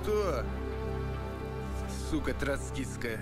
что? Сука троцкистская.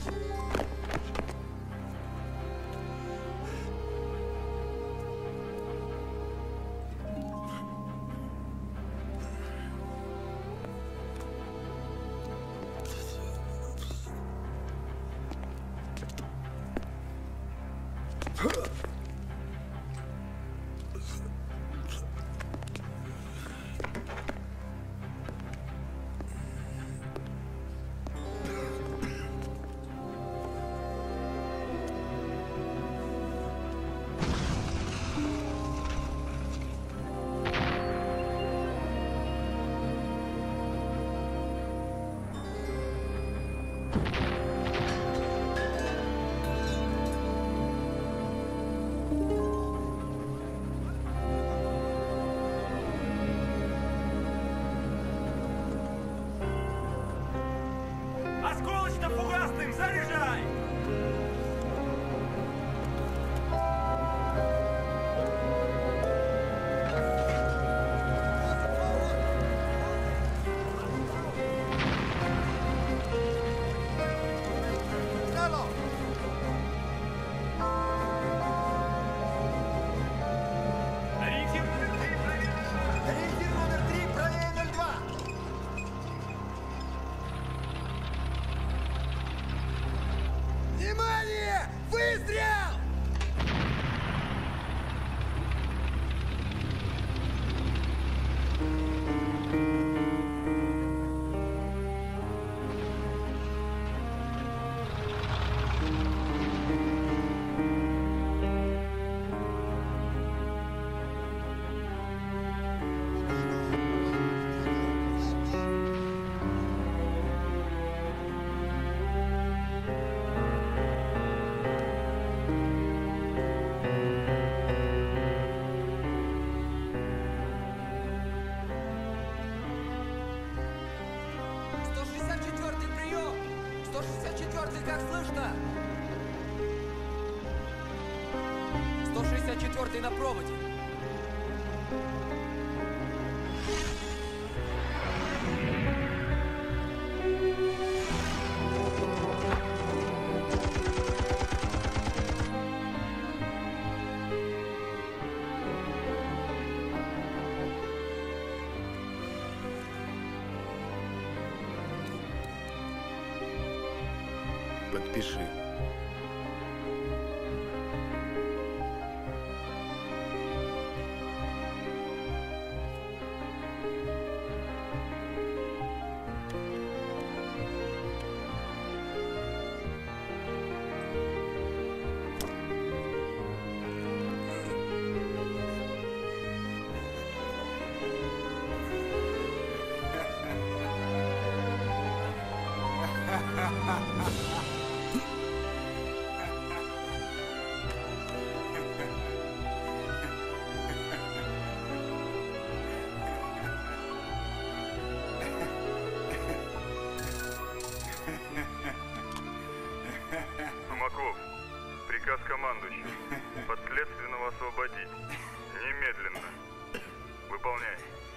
Осколочно-фугасных, заряжай! Как слышно? 164-й на проводе. Подпиши. Сумаков, приказ командующего. Подследственного освободить. Немедленно. Выполняй.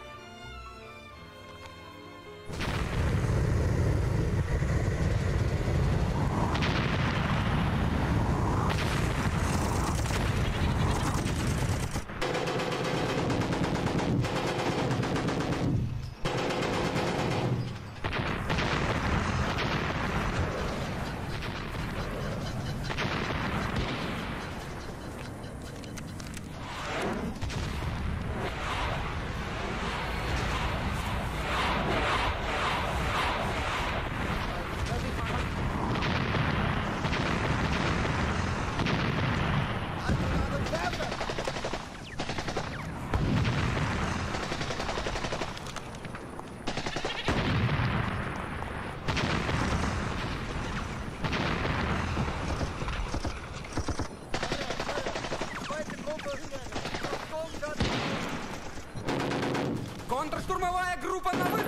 Контрштурмовая группа на выход!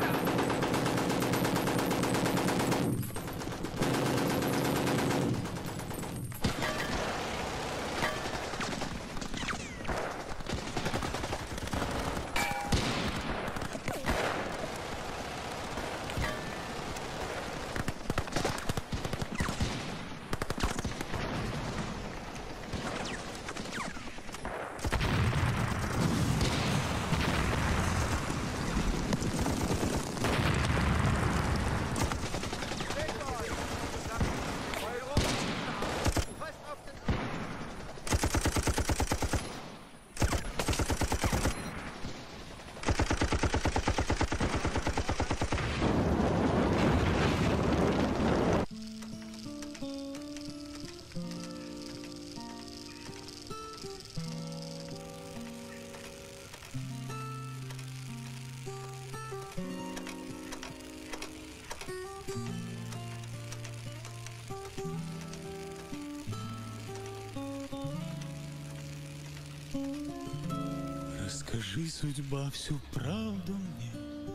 Скажи, судьба, всю правду мне.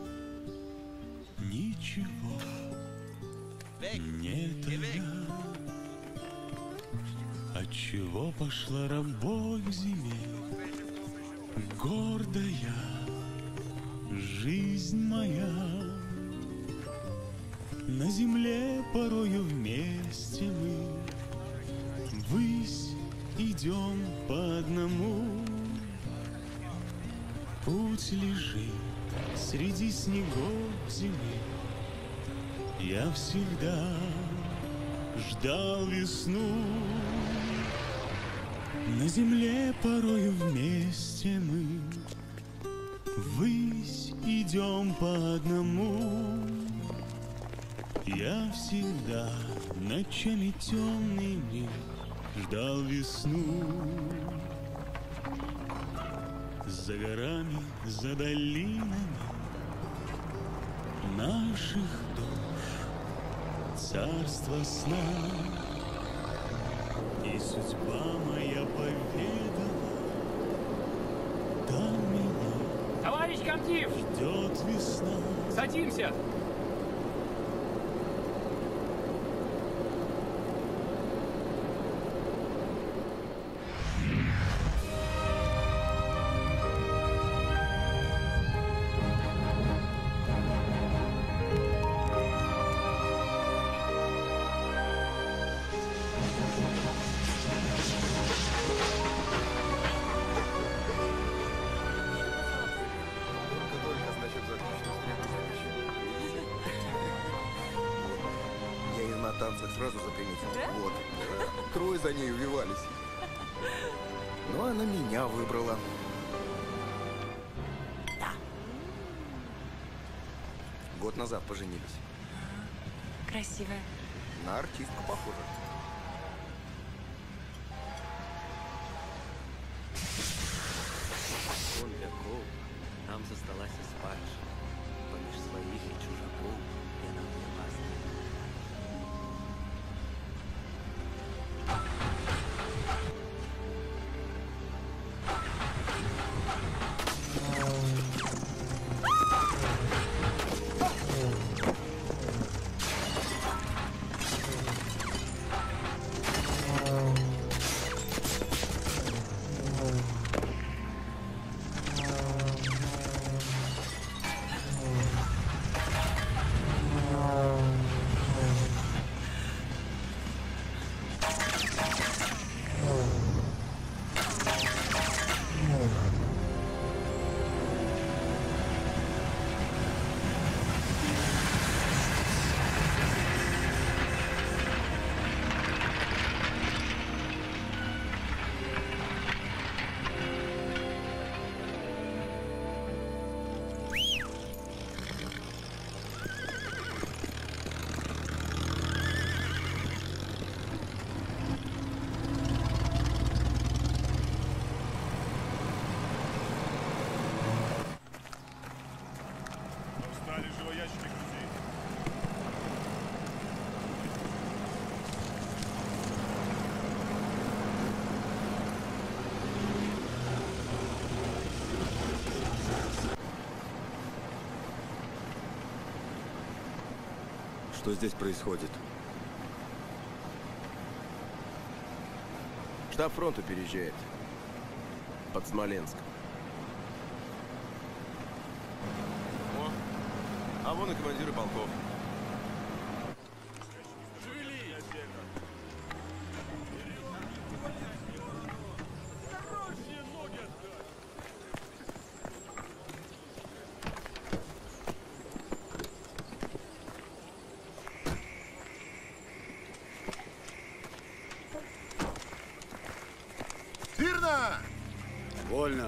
Ничего не тая. Отчего пошла рабой к зиме? Гордая жизнь моя. На земле порою вместе мы ввысь идем по одному. Путь лежит среди снегов зимы. Я всегда ждал весну. На земле порою вместе мы ввысь идем по одному. Я всегда ночами темными ждал весну. За горами, за долинами наших душ царство сна. И судьба моя поведала, там меня Товарищ комдив! ждет весна. Садимся! Я ее на танцах сразу заприметил. Вот. Трое за ней увивались. Но она меня выбрала. Год назад поженились. Красивая. На артистку похожа. Он веков нам засталась спадща, поміж своих и чужаков я нам не пасти. Что здесь происходит? Штаб фронта переезжает. Под Смоленск. О, а вон и командиры полков. Вольно.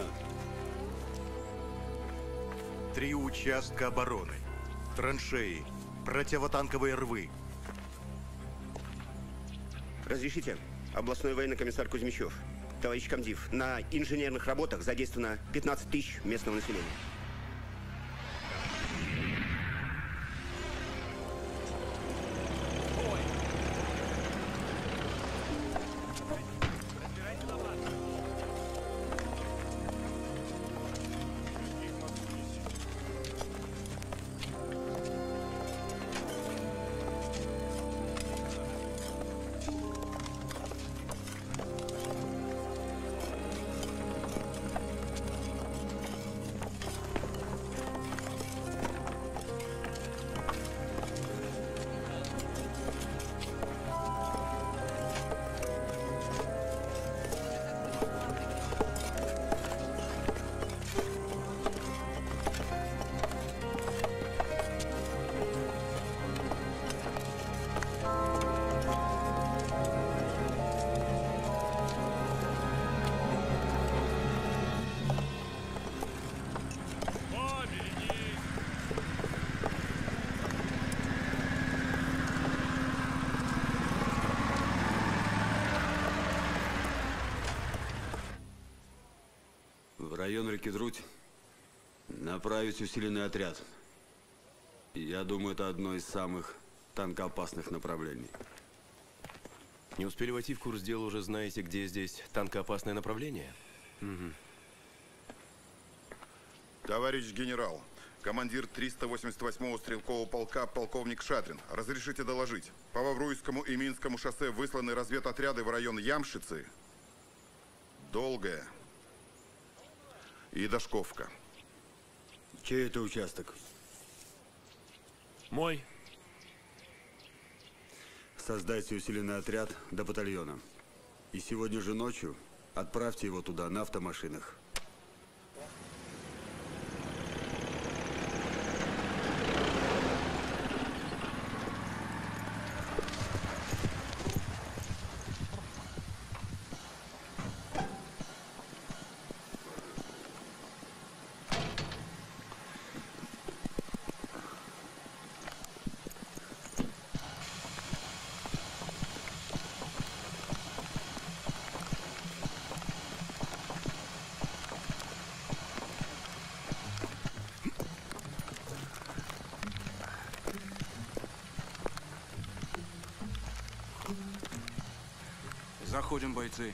3 участка обороны. Траншеи. Противотанковые рвы. Разрешите? Областной военный комиссар Кузьмичев. Товарищ комдив, на инженерных работах задействовано 15 тысяч местного населения. район реки Друдь направить усиленный отряд. Я думаю, это одно из самых танкоопасных направлений. Не успели войти в курс дела, уже знаете, где здесь танкоопасное направление? Угу. Товарищ генерал, командир 388-го стрелкового полка полковник Шадрин, разрешите доложить. По Вавруйскому и Минскому шоссе высланы разведотряды в район Ямшицы, Долгая и Дашковка. Чей это участок? Мой. Создайте усиленный отряд до батальона. И сегодня же ночью отправьте его туда на автомашинах. Заходим, бойцы.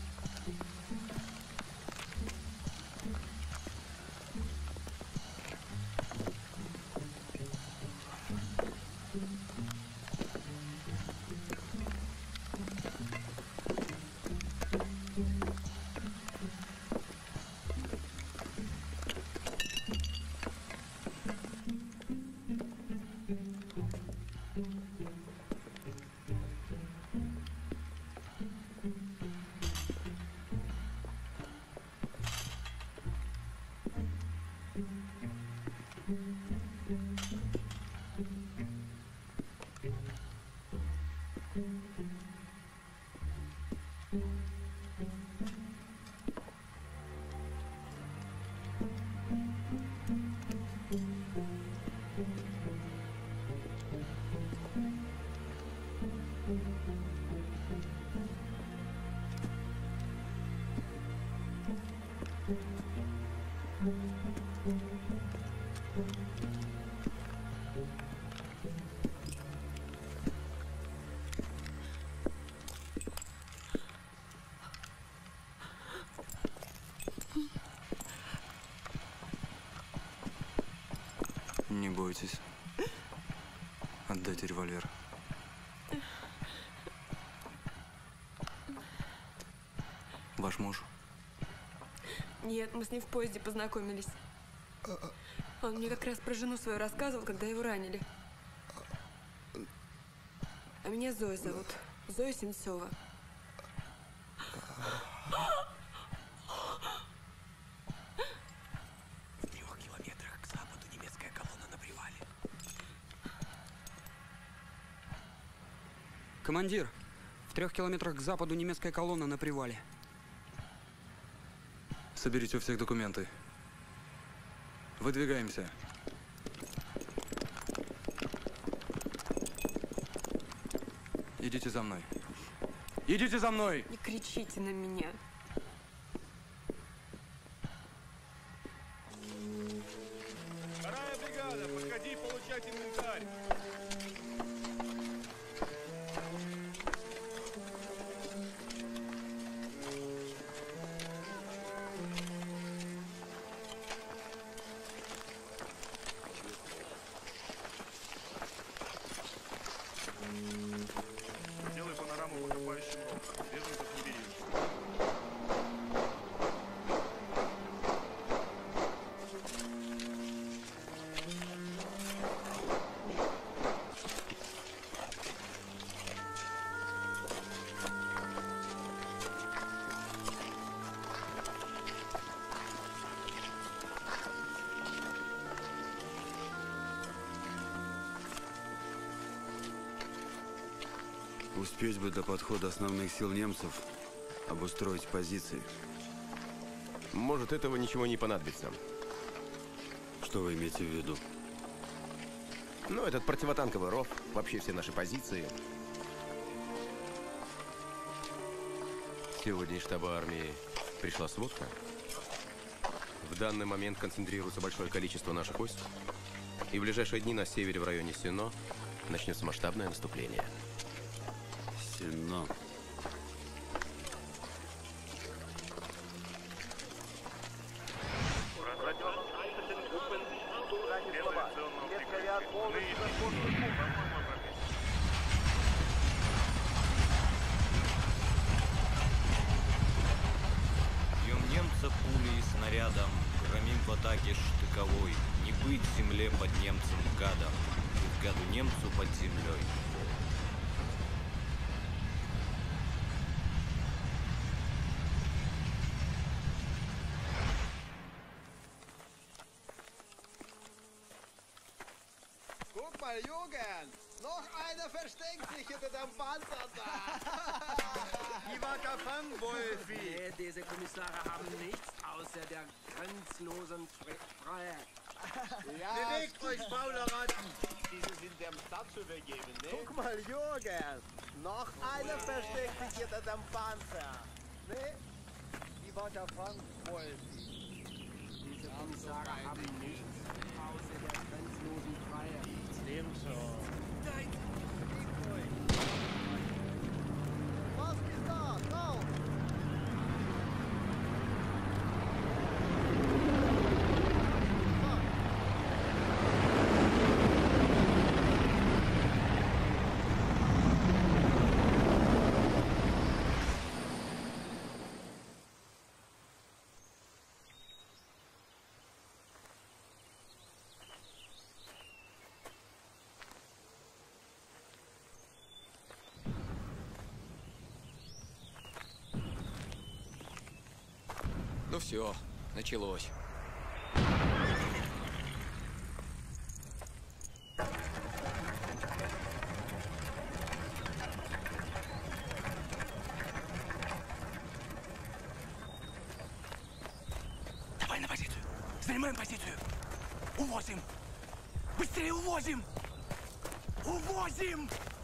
Не бойтесь. Отдайте револьвер. Ваш муж? Нет, мы с ним в поезде познакомились. Он мне как раз про жену свою рассказывал, когда его ранили. А меня Зоя зовут. Зоя Сенцова. В 3 километрах к западу немецкая колонна на привале. Командир, в 3 километрах к западу немецкая колонна на привале. Соберите у всех документы. Выдвигаемся. Идите за мной. Идите за мной! Не кричите на меня. Вторая бригада, подходи получать инвентарь. Делай панораму покопающим рог. Беженцев не бери. Успеть бы до подхода основных сил немцев обустроить позиции. Может, этого ничего не понадобится. Что вы имеете в виду? Ну, этот противотанковый ров, вообще все наши позиции. Сегодня из штаба армии пришла сводка. В данный момент концентрируется большое количество наших войск. И в ближайшие дни на севере в районе Сино начнется масштабное наступление. Сино. Бьем немца пулей и снарядом, громим в атаке штыковой. Не быть земле под немцем гадом, быть гаду немцу под землей. Guck mal, Jugend! Noch einer versteckt sich hinter dem Panzer da! Die war gefangen, Wolfi! Nee, diese Kommissare haben nichts außer der grenzenlosen Freiheit. Ja, Bewegt euch, faule Ratten! Diese sind dem Stadt zu übergeben, ne? Guck mal, Jugend! Noch einer versteckt sich hinter dem Panzer! Ne? Die war gefangen, Wolfi! Diese Kommissare haben nichts außer der grenzenlosen Freiheit. Stimmt schon. Was ist da? Drauf! Ну все, началось. Давай на позицию. Занимаем позицию. Увозим. Быстрее увозим. Увозим!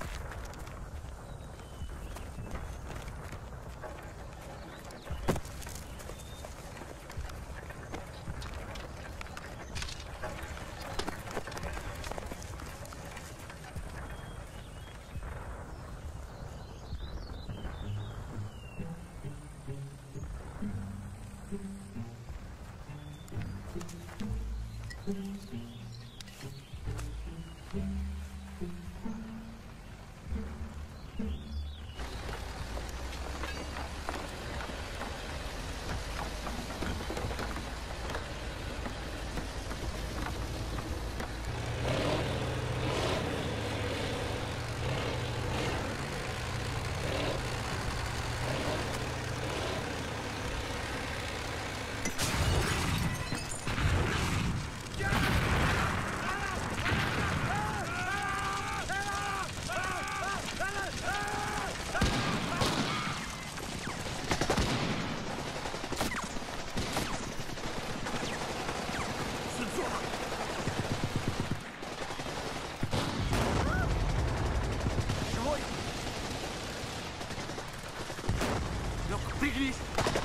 Пригнись!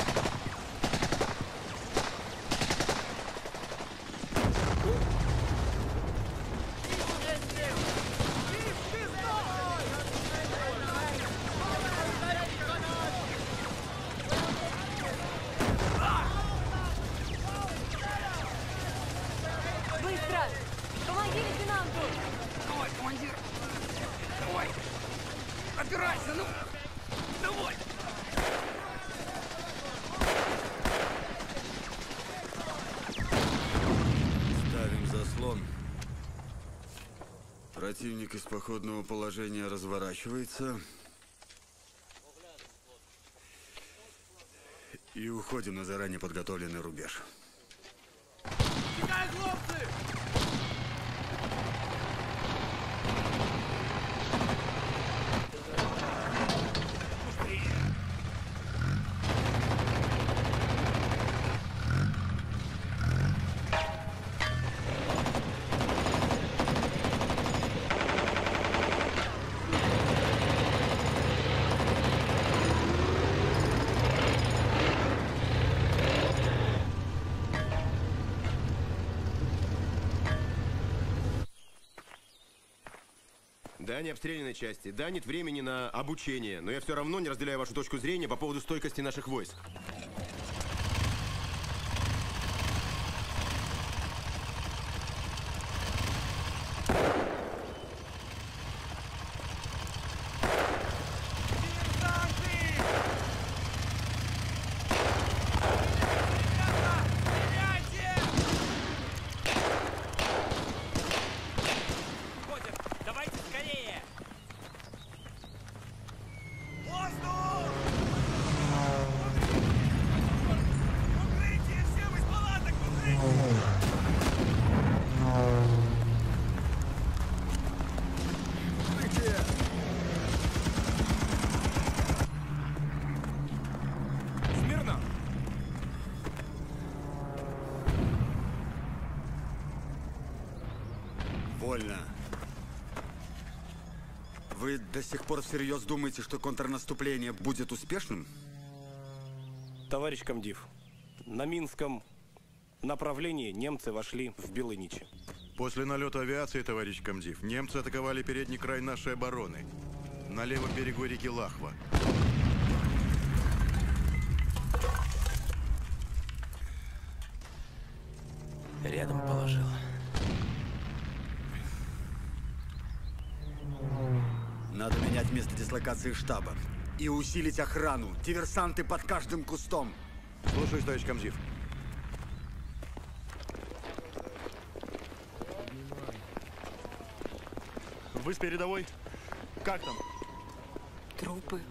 Быстро! Помоги лейтенанту! Давай, командир! Давай! Опирайся, ну! Давай! Ставим заслон. Противник из походного положения разворачивается. И уходим на заранее подготовленный рубеж. Текай, хлопцы! Да, не обстрелянной части. Да, нет времени на обучение. Но я все равно не разделяю вашу точку зрения по поводу стойкости наших войск. Давайте скорее! Укрытие! Всем из палаток! Укрытие! Смирно! Вольно. Вы до сих пор всерьез думаете, что контрнаступление будет успешным? Товарищ комдив, на Минском направлении немцы вошли в Белыничи. После налета авиации, товарищ комдив, немцы атаковали передний край нашей обороны на левом берегу реки Лахва. Рядом положил. Надо менять место дислокации штаба и усилить охрану. Диверсанты под каждым кустом. Слушаюсь, товарищ комдив. Вы с передовой? Как там? Трупы.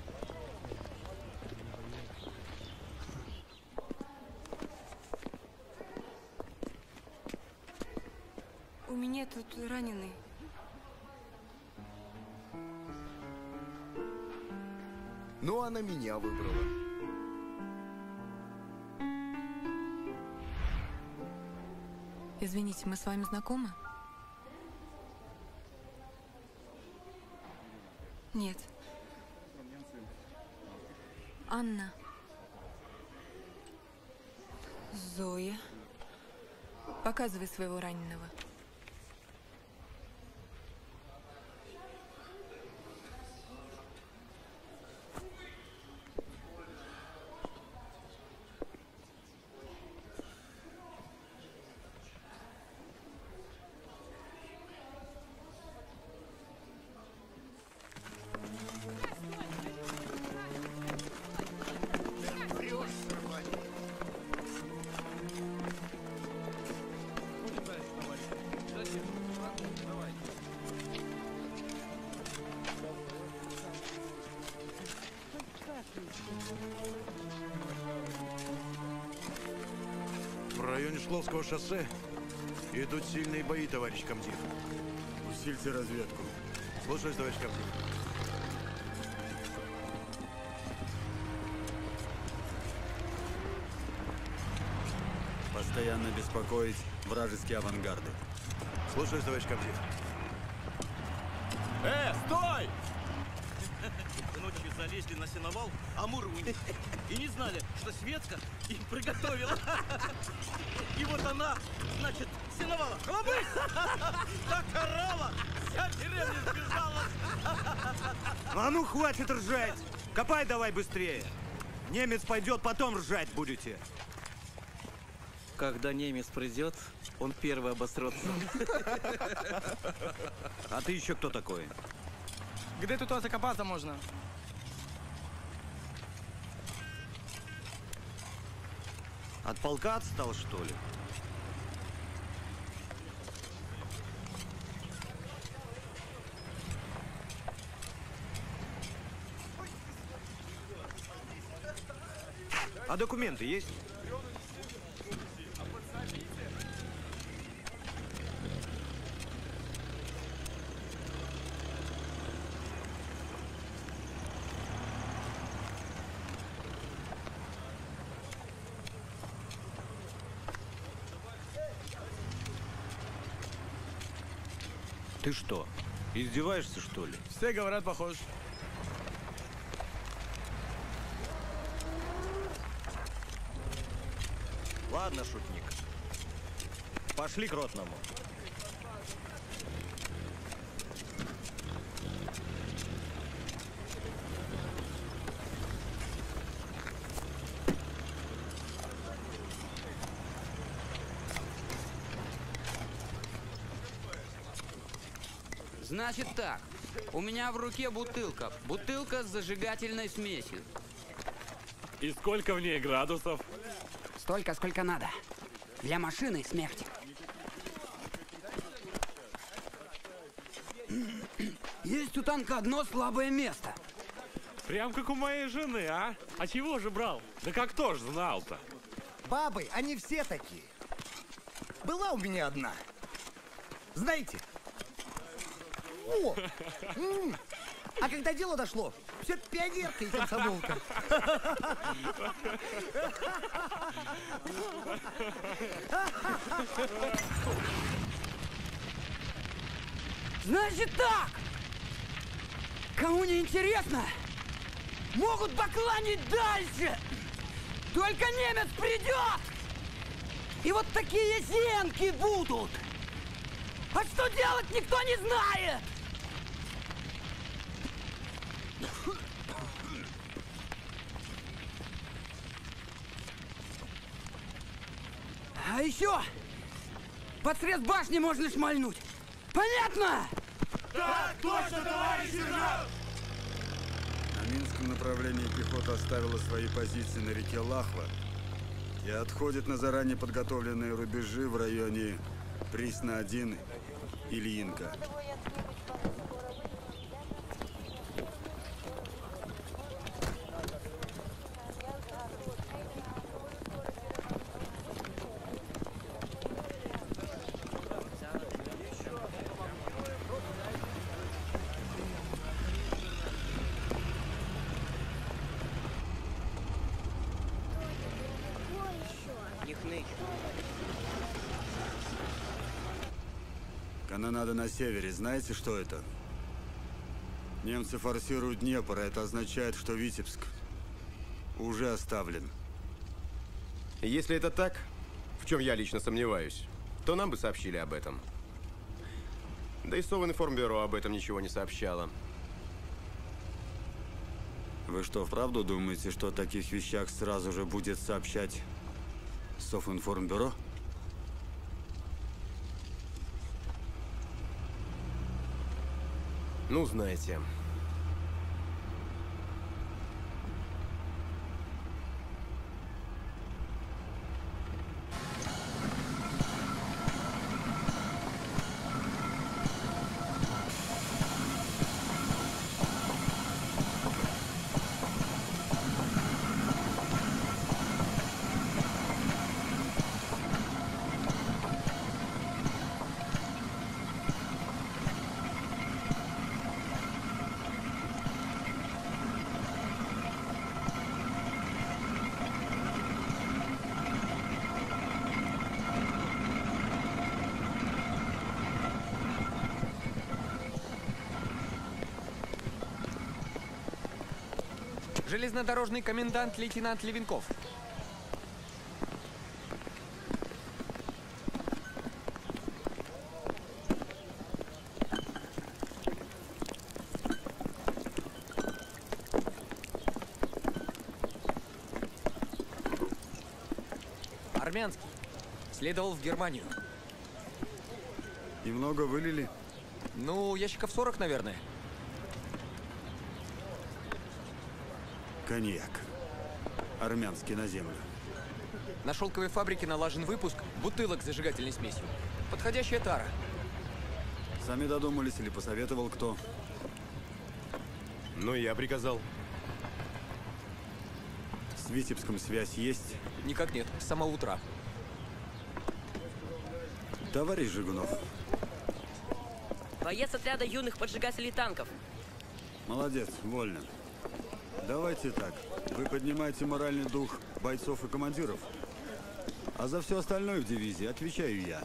У меня тут раненый. Ну, она меня выбрала. Извините, мы с вами знакомы? Нет. Анна. Зоя. Показывай своего раненого. В районе Шловского шоссе идут сильные бои, товарищ комдив. Усильте разведку. Слушаюсь, товарищ комдив. Постоянно беспокоить вражеские авангарды. Слушаюсь, товарищ комдив. Стой! Ночью залезли на сеновал Амурову и не знали, что Светка им приготовила. И вот она, значит, сеновала. Хлобысь! Так орала! Вся деревня сбежала! А ну, хватит ржать! Копай давай быстрее! Немец пойдет, потом ржать будете. Когда немец придет, он первый обосрется. А ты еще кто такой? Где тут закопаться можно? От полка отстал, что ли? А документы есть? Ты что, издеваешься, что ли? Все говорят, похож. Ладно, шутник. Пошли к ротному. Значит так, у меня в руке бутылка. Бутылка с зажигательной смесью. И сколько в ней градусов? Столько, сколько надо. Для машины смерть. Есть у танка одно слабое место. Прям как у моей жены, а? А чего же брал? Да как тоже знал-то? Бабы, они все такие. Была у меня одна. Знаете? О! А когда дело дошло, все пионерка и комсомолка. Значит так! Кому не интересно, могут бакланить дальше! Только немец придет! И вот такие зенки будут! А что делать, никто не знает! А еще под срез башни можно шмальнуть. Понятно? Так точно, товарищ сержант! На Минском направлении пехота оставила свои позиции на реке Лахва и отходит на заранее подготовленные рубежи в районе Пресна-1 и Ильинка. Канонада на севере. Знаете, что это? Немцы форсируют Днепр, а это означает, что Витебск уже оставлен. Если это так, в чем я лично сомневаюсь, то нам бы сообщили об этом. Да и Совинформбюро об этом ничего не сообщало. Вы что, вправду думаете, что о таких вещах сразу же будет сообщать Совинформбюро? Ну, знаете. Железнодорожный комендант лейтенант Левенков. Армянский. Следовал в Германию. И много вылили? Ну, ящиков 40, наверное. Коньяк. Армянский на землю. На шелковой фабрике налажен выпуск бутылок с зажигательной смесью. Подходящая тара. Сами додумались или посоветовал кто? Ну, я приказал. С Витебском связь есть? Никак нет. С самого утра. Товарищ Жигунов. Боец отряда юных поджигателей танков. Молодец, вольно. Давайте так. Вы поднимаете моральный дух бойцов и командиров, а за все остальное в дивизии отвечаю я.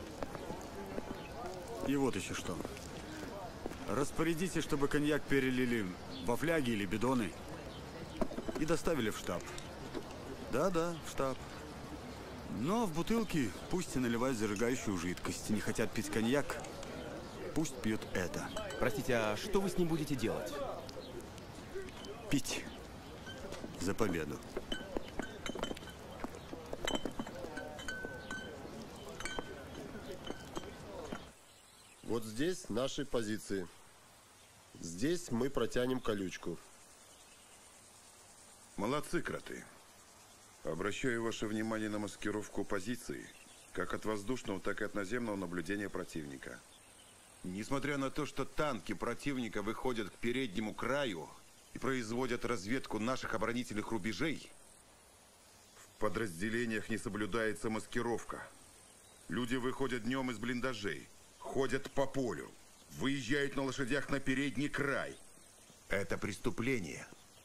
И вот еще что. Распорядите, чтобы коньяк перелили во фляги или бидоны и доставили в штаб. Да-да, в штаб. Но в бутылки пусть и наливают зажигающую жидкость. Не хотят пить коньяк, пусть пьют это. Простите, а что вы с ним будете делать? Пить. За победу. Вот здесь наши позиции. Здесь мы протянем колючку. Молодцы, кроты. Обращаю ваше внимание на маскировку позиции, как от воздушного, так и от наземного наблюдения противника. Несмотря на то, что танки противника выходят к переднему краю и производят разведку наших оборонительных рубежей, в подразделениях не соблюдается маскировка. Люди выходят днем из блиндажей, ходят по полю, выезжают на лошадях на передний край. Это преступление.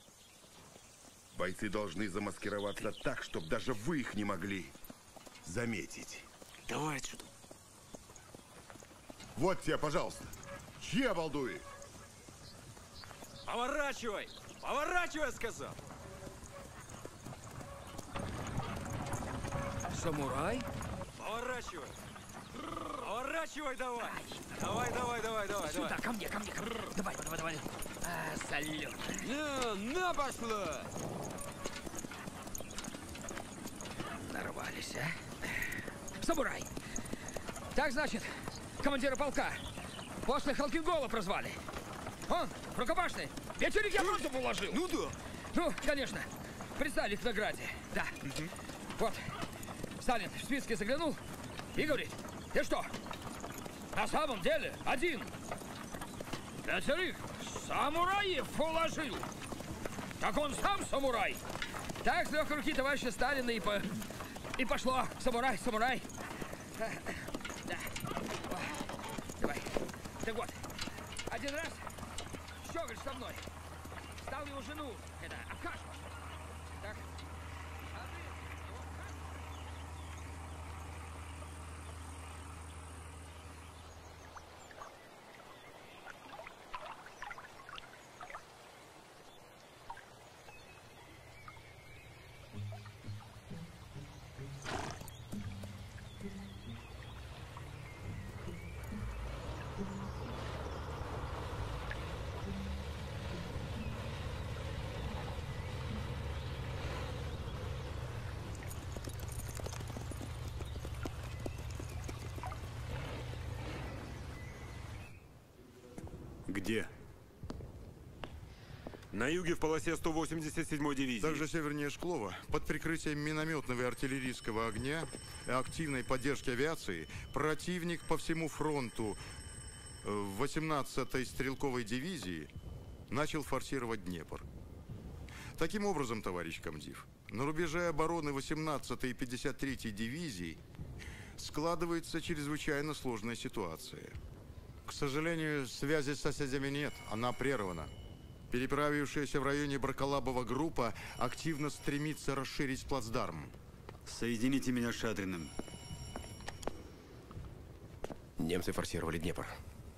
Бойцы должны замаскироваться так, чтобы даже вы их не могли заметить. Давай отсюда. Вот тебе, пожалуйста. Чьи обалдуи? Поворачивай! Поворачивай, сказал! Самурай? Поворачивай! Поворачивай давай! Давай, давай, давай, давай! Сюда, давай. ко мне, ко мне, ко мне. Давай, давай, давай. А, салют. На пошло! Нарвались, а? Самурай! Так, значит, командира полка после Халкингола прозвали. Он, рукопашный, вечерик я просто положил. Ну да. Ну, конечно, представили к награде, да. Вот, Сталин в списке заглянул и говорит, ты что, на самом деле один вечерик самураев положил? Так он сам самурай. Так, с легкой руки товарища Сталина и пошло. Самурай, самурай. Да. Давай. Так вот, один раз Щеголь со мной стал его жену, обхаживать. Так. Где? На юге в полосе 187-й дивизии. Также севернее Шклова, под прикрытием минометного и артиллерийского огня и активной поддержки авиации, противник по всему фронту 18-й стрелковой дивизии начал форсировать Днепр. Таким образом, товарищ комдив, на рубеже обороны 18-й и 53-й дивизий складывается чрезвычайно сложная ситуация. К сожалению, связи с соседями нет, она прервана. Переправившаяся в районе Баркалабова группа активно стремится расширить плацдарм. Соедините меня с Шадриным. Немцы форсировали Днепр.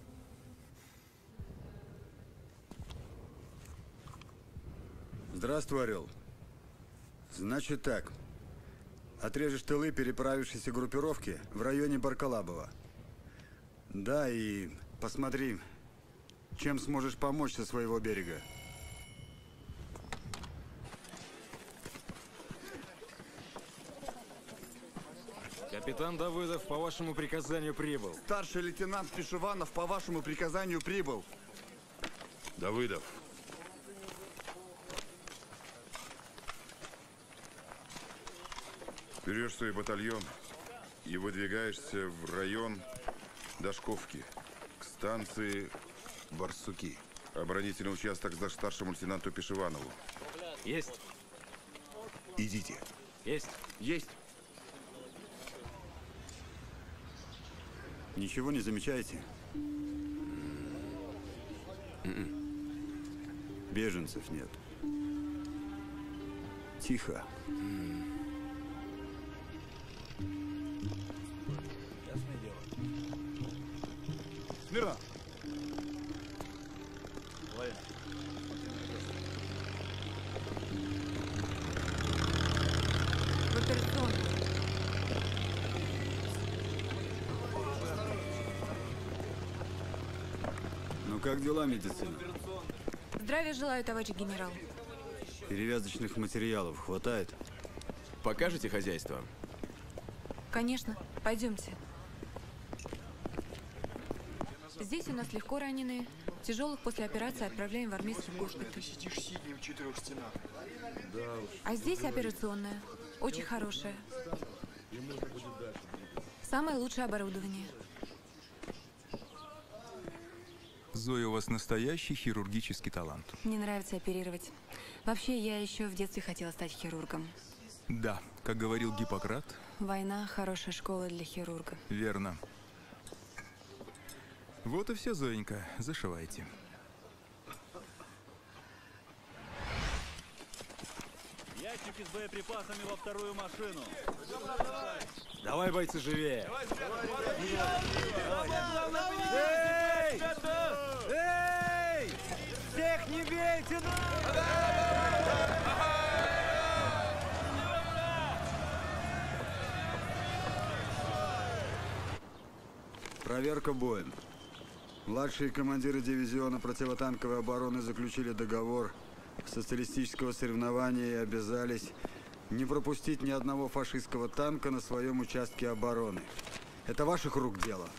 Здравствуй, Орел. Значит так. Отрежешь тылы переправившейся группировки в районе Баркалабова. Да, и посмотри, чем сможешь помочь со своего берега. Капитан Давыдов по вашему приказанию прибыл. Старший лейтенант Пешеванов по вашему приказанию прибыл. Давыдов. Берешь свой батальон и выдвигаешься в район Дашковки, к станции Барсуки. Оборонительный участок за старшему лейтенанту Пешеванову. Есть. Идите. Есть. Есть. Ничего не замечаете? Беженцев нет. Тихо. Ясное дело. Смирно. Ловим. В операционную. Ну как дела, медицина? Здравия желаю, товарищ генерал. Перевязочных материалов хватает? Покажете хозяйство? Конечно. Пойдемте. Здесь у нас легко раненые. Тяжелых после операции отправляем в армейский госпиталь. Ты сидишь сиднем в 4 стенах. Да уж. А здесь операционная. Очень хорошая. Самое лучшее оборудование. Зоя, у вас настоящий хирургический талант. Мне нравится оперировать. Вообще, я еще в детстве хотела стать хирургом. Да, как говорил Гиппократ. Война – хорошая школа для хирурга. Верно. Вот и все, Зоенька. Зашивайте. Ящики с боеприпасами во вторую машину. Давай, бойцы, живее. Эй! Эй! Всех не бейте! Проверка боем. Младшие командиры дивизиона противотанковой обороны заключили договор социалистического соревнования и обязались не пропустить ни одного фашистского танка на своем участке обороны. Это ваших рук дело.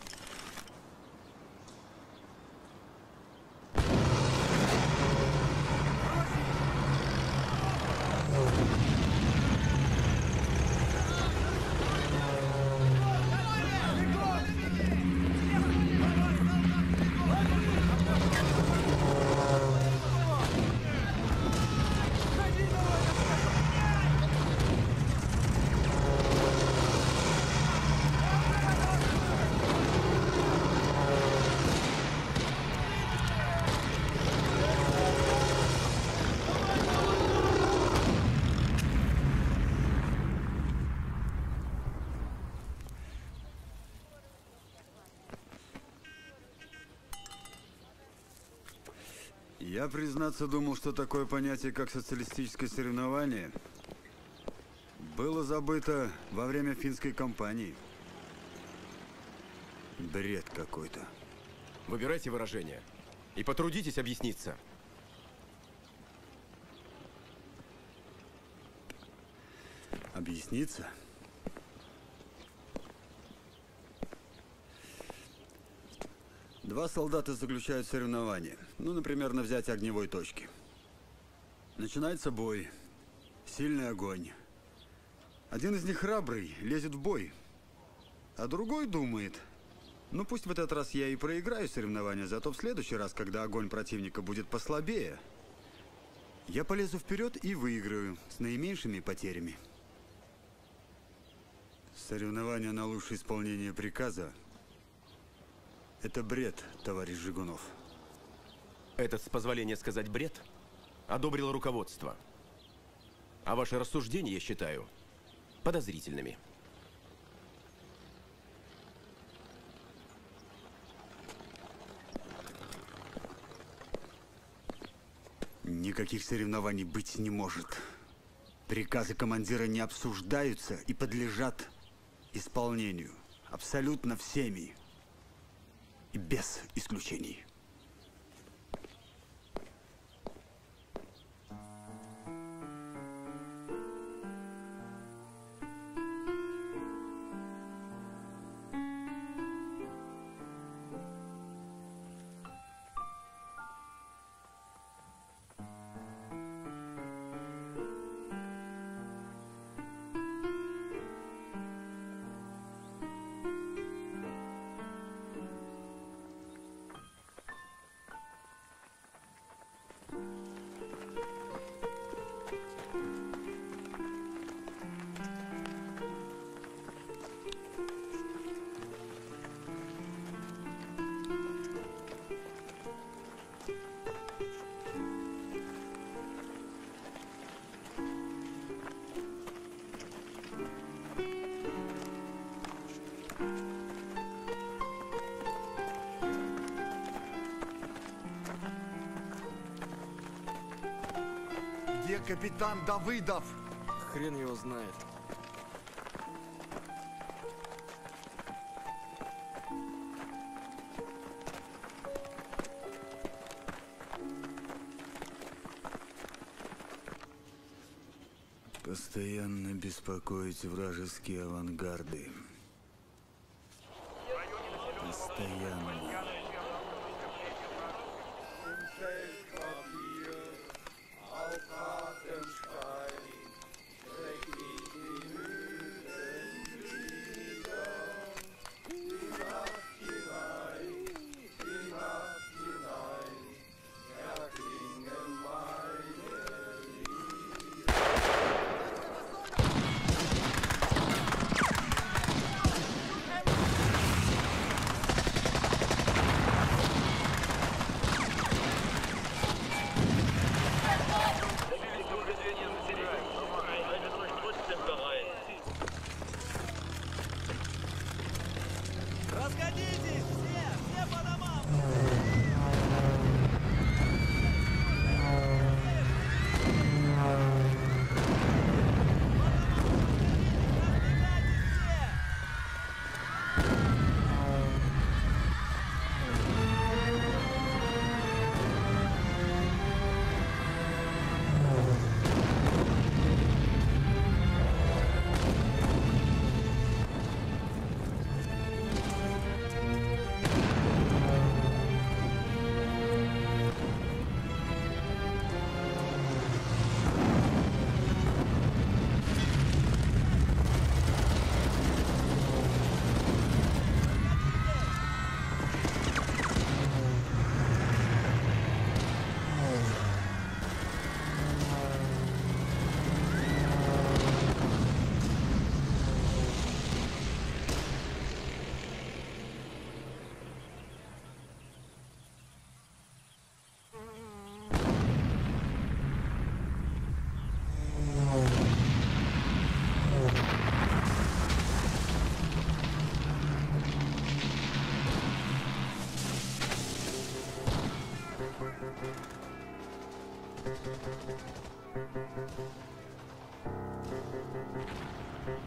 Я, признаться, думал, что такое понятие, как социалистическое соревнование, было забыто во время финской кампании. Бред какой-то. Выбирайте выражение и потрудитесь объясниться. Объясниться? Два солдата заключают соревнование. Ну, например, на взятие огневой точки. Начинается бой. Сильный огонь. Один из них храбрый, лезет в бой. А другой думает, ну пусть в этот раз я и проиграю соревнование, зато в следующий раз, когда огонь противника будет послабее, я полезу вперед и выиграю с наименьшими потерями. Соревнование на лучшее исполнение приказа — это бред, товарищ Жигунов. Этот, с позволения сказать, бред одобрило руководство. А ваши рассуждения, я считаю, подозрительными. Никаких соревнований быть не может. Приказы командира не обсуждаются и подлежат исполнению абсолютно всеми. И без исключений. Где капитан Давыдов? Хрен его знает. Постоянно беспокоить вражеские авангарды. Постоянно.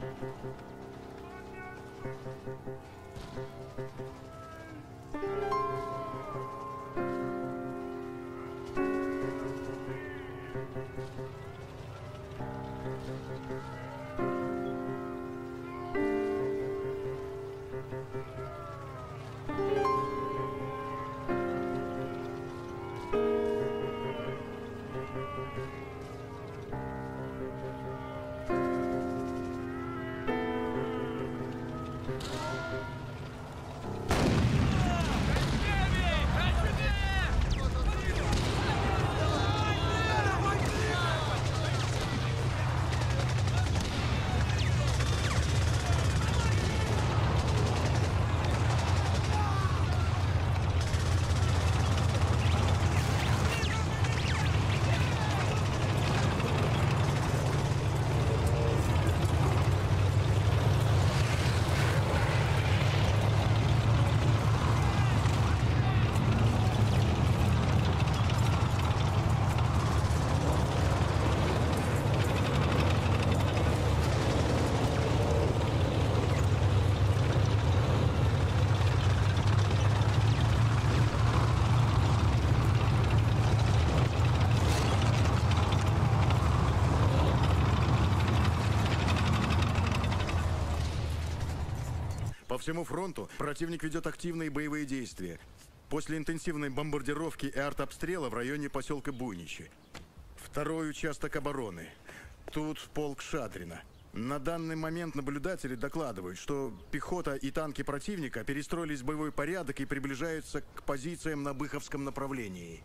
По всему фронту противник ведет активные боевые действия. После интенсивной бомбардировки и артобстрела в районе поселка Буйничи. Второй участок обороны. Тут полк Шадрина. На данный момент наблюдатели докладывают, что пехота и танки противника перестроились в боевой порядок и приближаются к позициям на Быховском направлении.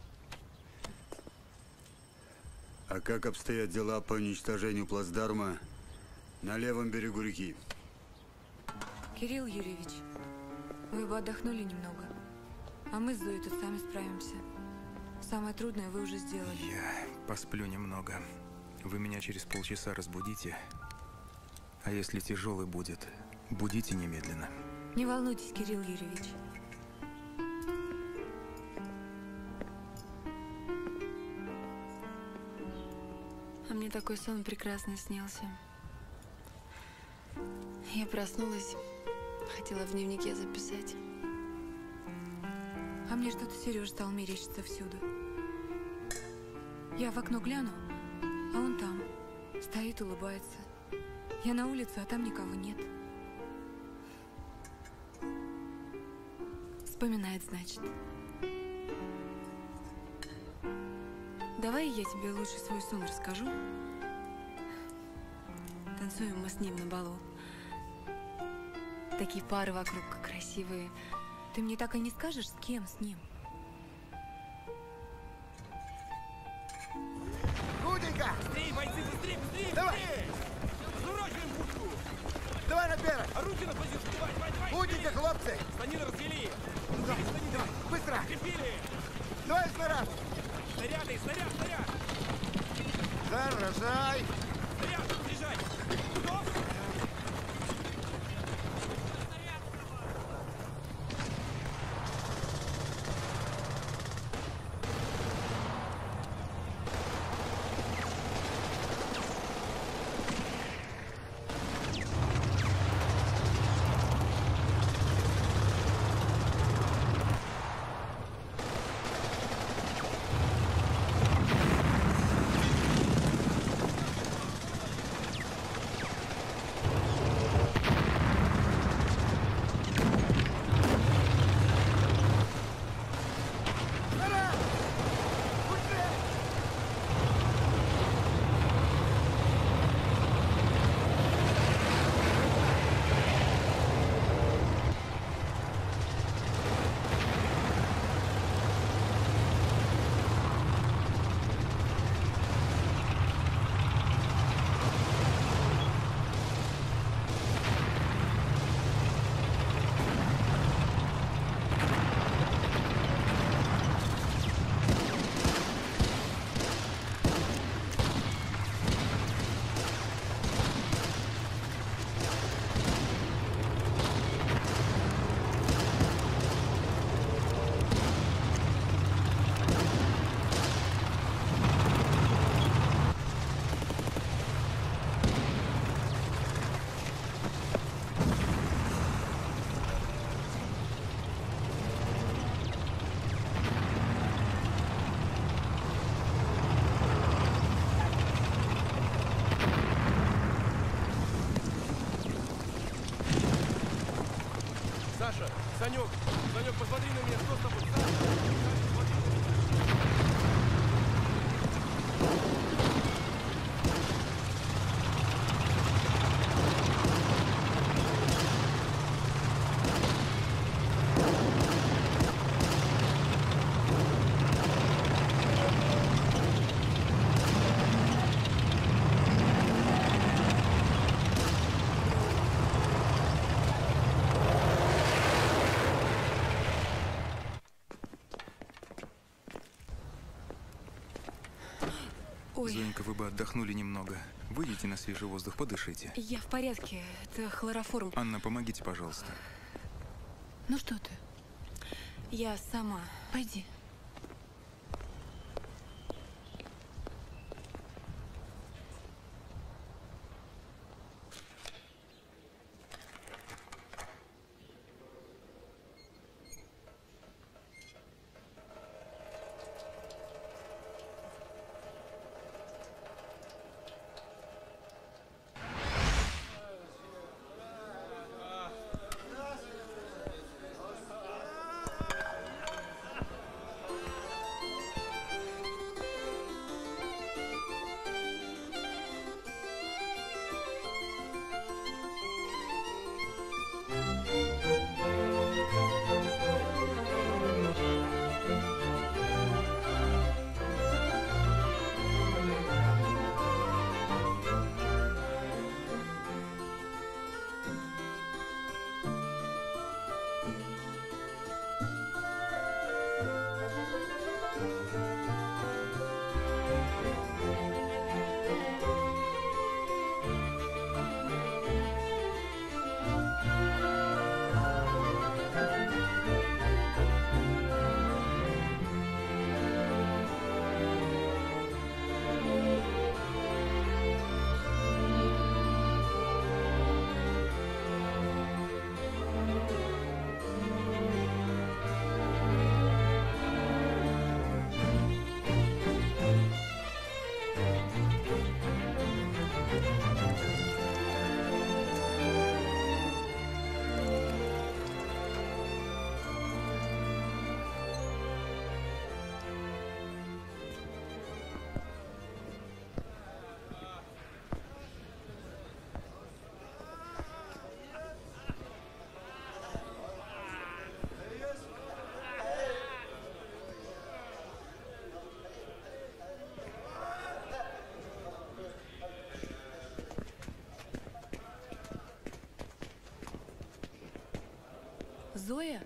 А как обстоят дела по уничтожению плацдарма на левом берегу реки? Кирилл Юрьевич, вы бы отдохнули немного, а мы с Зоей тут сами справимся. Самое трудное вы уже сделали. Я посплю немного. Вы меня через полчаса разбудите. А если тяжелый будет, будите немедленно. Не волнуйтесь, Кирилл Юрьевич. А мне такой сон прекрасно снился. Я проснулась, хотела в дневнике записать. А мне что-то Сережа стал мерещиться всюду. Я в окно гляну, а он там, стоит, улыбается. Я на улицу, а там никого нет. Вспоминает, значит. Давай я тебе лучше свой сон расскажу. Танцуем мы с ним на балу. Такие пары вокруг красивые. Ты мне так и не скажешь, с кем с ним? Худенько! Быстрее, бойцы, быстрее, быстрее! Давай! Быстрее! Разворачиваем пушку! Давай на первый! А руки на позицию! Давай, давай, давай! Худенько, хлопцы! Станины развели! Давай, давай, быстро! Крепили! Давай снаряд! Снаряды, снаряд, снаряд! Заряжай! Снаряд, заряжай! Готов? Саша, Санек, посмотри на меня, что с тобой? Саша, смотри на меня. Ой. Зоенька, вы бы отдохнули немного. Выйдите на свежий воздух, подышите. Я в порядке. Это хлороформ. Анна, помогите, пожалуйста. Ну что ты? Я сама. Пойди. Зоя?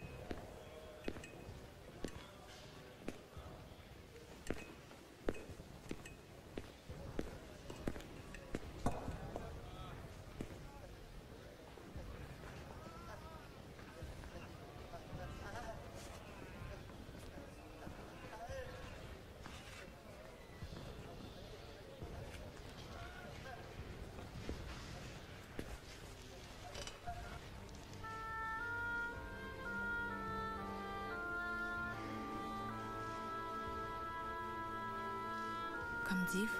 Камдив?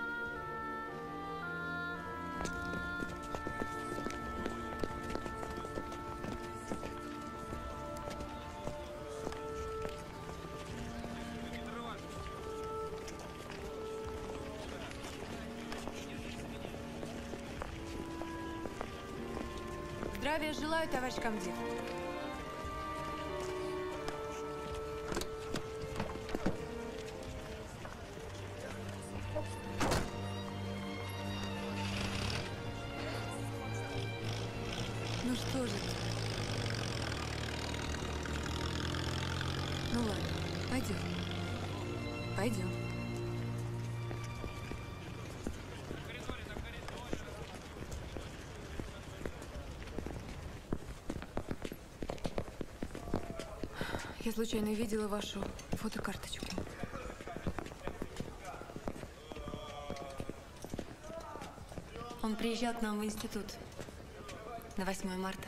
Здравия желаю, товарищ комдив. Ну что же ты? Ну ладно, пойдем. Пойдем. Я случайно видела вашу фотокарточку. Он приезжал к нам в институт на 8 марта.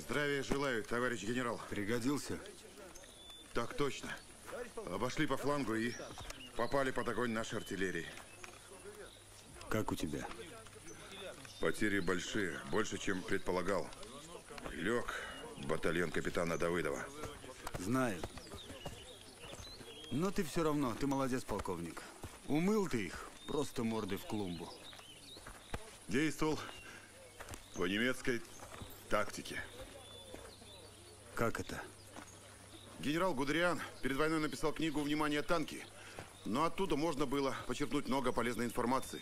Здравия желаю, товарищ генерал. Пригодился? Так точно. Обошли по флангу и попали под огонь нашей артиллерии. Как у тебя? Потери большие, больше, чем предполагал. Лег батальон капитана Давыдова. Знаю. Но ты все равно, ты молодец, полковник. Умыл ты их, просто мордой в клумбу. Действовал по немецкой тактике. Как это? Генерал Гудериан перед войной написал книгу «Внимание, танки», но оттуда можно было почерпнуть много полезной информации.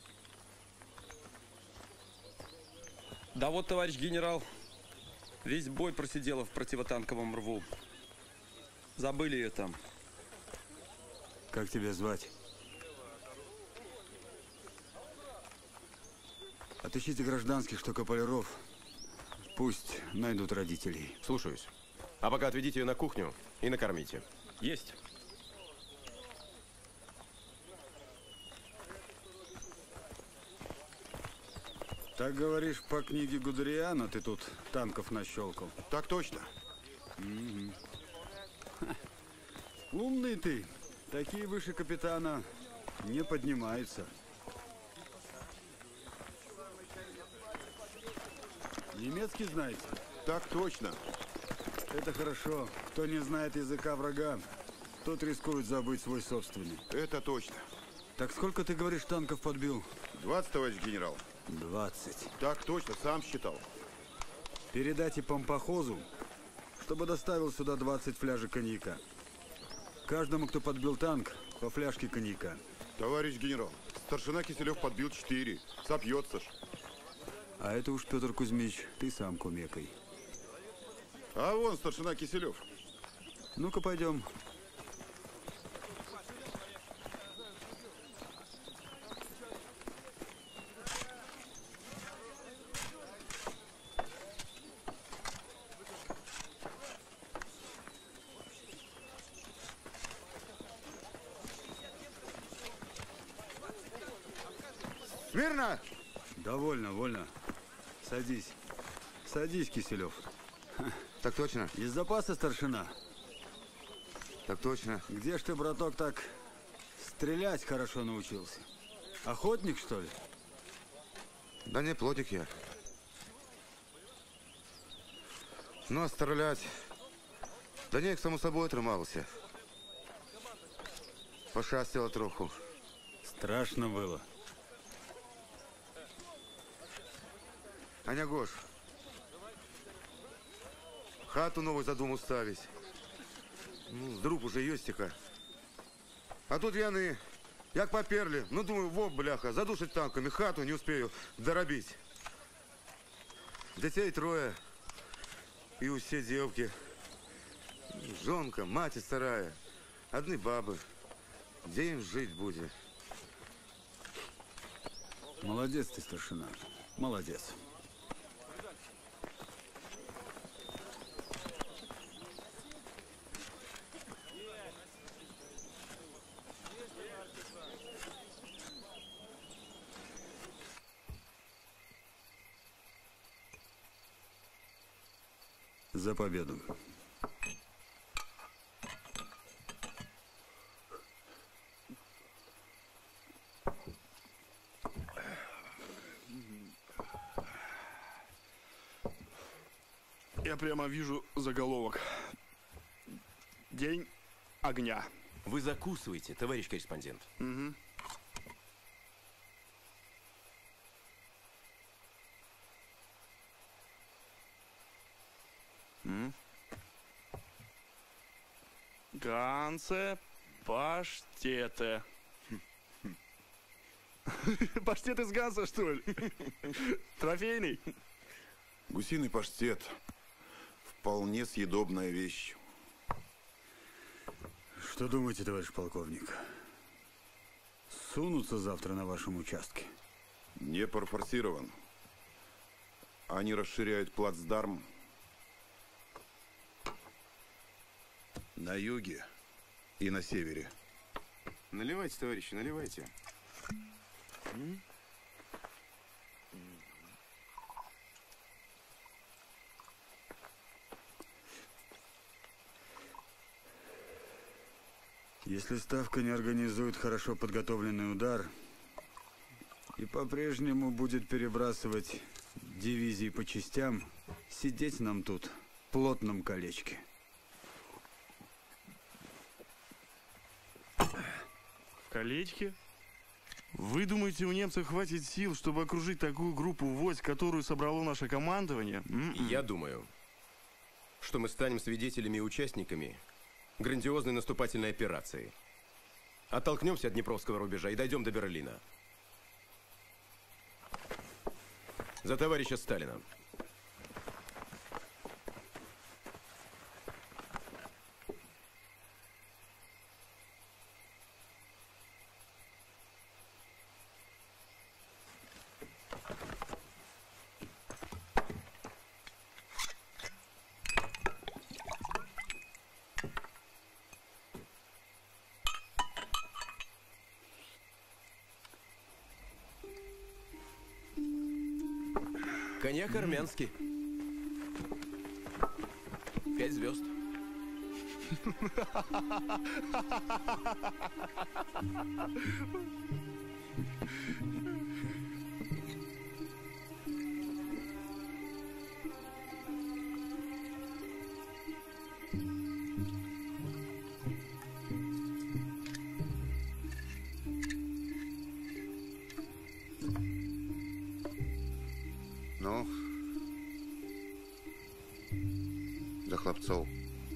Да вот, товарищ генерал, весь бой просидела в противотанковом рву. Забыли ее там. Как тебя звать? Отыщите гражданских штукополеров. Пусть найдут родителей. Слушаюсь. А пока отведите ее на кухню и накормите. Есть. Так говоришь, по книге Гудериана ты тут танков нащелкал? Так точно. Умный ты. Такие выше капитана не поднимаются. Немецкий знаете? Так точно. Это хорошо. Кто не знает языка врага, тот рискует забыть свой собственный. Это точно. Так сколько, ты говоришь, танков подбил? 20, товарищ генерал. 20. Так точно, сам считал. Передайте помпохозу, чтобы доставил сюда 20 фляжек коньяка. Каждому, кто подбил танк, по фляжке коньяка. Товарищ генерал, старшина Киселев подбил 4. Сопьется ж. А это уж, Петр Кузьмич, ты сам кумекай. А вон старшина Киселев. Ну-ка, пойдем. Смирно! Довольно, вольно. Садись. Садись, Киселев. Так точно. Из запаса, старшина? Так точно. Где ж ты, браток, так стрелять хорошо научился? Охотник, что ли? Да не, плотник я. Ну, а стрелять... Да не, само собой, тримався. Пошастило троху. Страшно было. Аня Гош, хату новую задумал ставить. Ну, друг уже ёстика. А тут яны, як поперли. Ну, думаю, во, бляха, задушить танками хату не успею доробить. Детей 3. И усе девки. Жонка, мать старая. Одни бабы. Где им жить будет? Молодец ты, старшина. Молодец. За победу. Я прямо вижу заголовок. День огня. Вы закусываете, товарищ корреспондент. Угу. Ганце, паштеты. Паштет из Ганса, что ли? Трофейный? Гусиный паштет. Вполне съедобная вещь. Что думаете, товарищ полковник? Сунутся завтра на вашем участке? Не профорсирован. Они расширяют плацдарм на юге и на севере. Наливайте, товарищи, наливайте. Если Ставка не организует хорошо подготовленный удар и по-прежнему будет перебрасывать дивизии по частям, сидеть нам тут в плотном колечке. В колечке? Вы думаете, у немцев хватит сил, чтобы окружить такую группу войск, которую собрало наше командование? Я думаю, что мы станем свидетелями и участниками грандиозной наступательной операции. Оттолкнемся от Днепровского рубежа и дойдем до Берлина. За товарища Сталина. Коньяк армянский. 5 звезд. Ну, за хлопцов.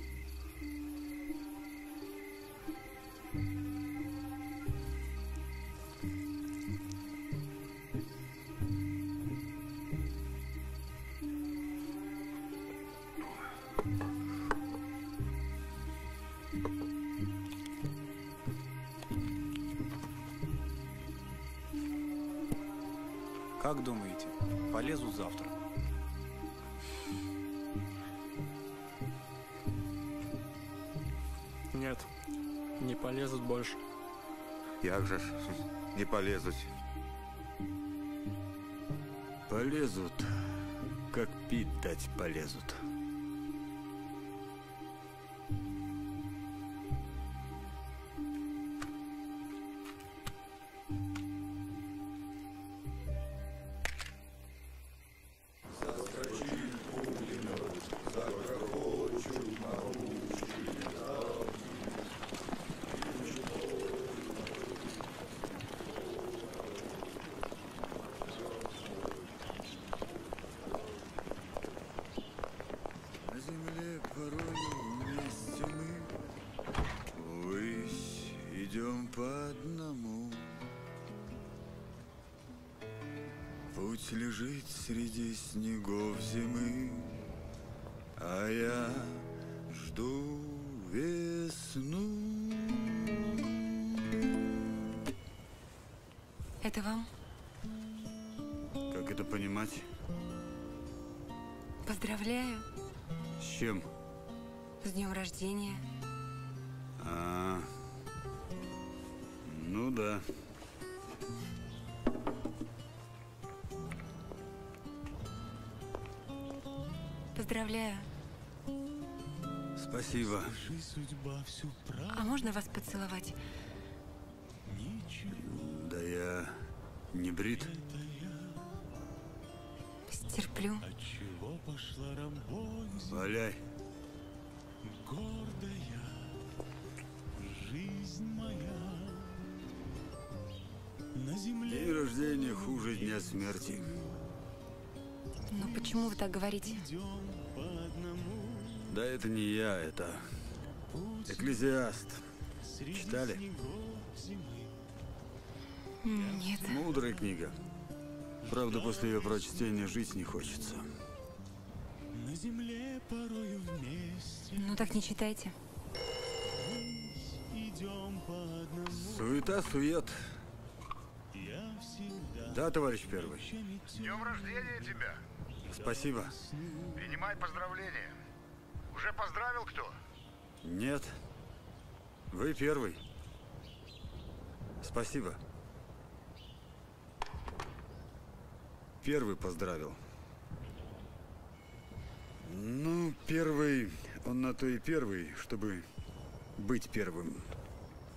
Как думаете, полезут завтра? Нет, не полезут больше. Як же ж не полезут? Полезут, как пить дать полезут. Путь лежит среди снегов зимы, а я жду весну. Это вам? Как это понимать? Поздравляю. С чем? С днем рождения. Ну да. Поздравляю. Спасибо. А можно вас поцеловать? Да я не брит. Стерплю. Валяй. День рождения хуже дня смерти. Но почему вы так говорите? Да это не я, это Экклезиаст. Читали? Нет. Мудрая книга. Правда, после ее прочтения жить не хочется. Ну так не читайте. Суета-сует. Да, товарищ первый. С днем рождения тебя! Спасибо. Принимай поздравления. Уже поздравил кто? Нет. Вы первый. Спасибо. Первый поздравил. Ну, первый, он на то и первый, чтобы быть первым.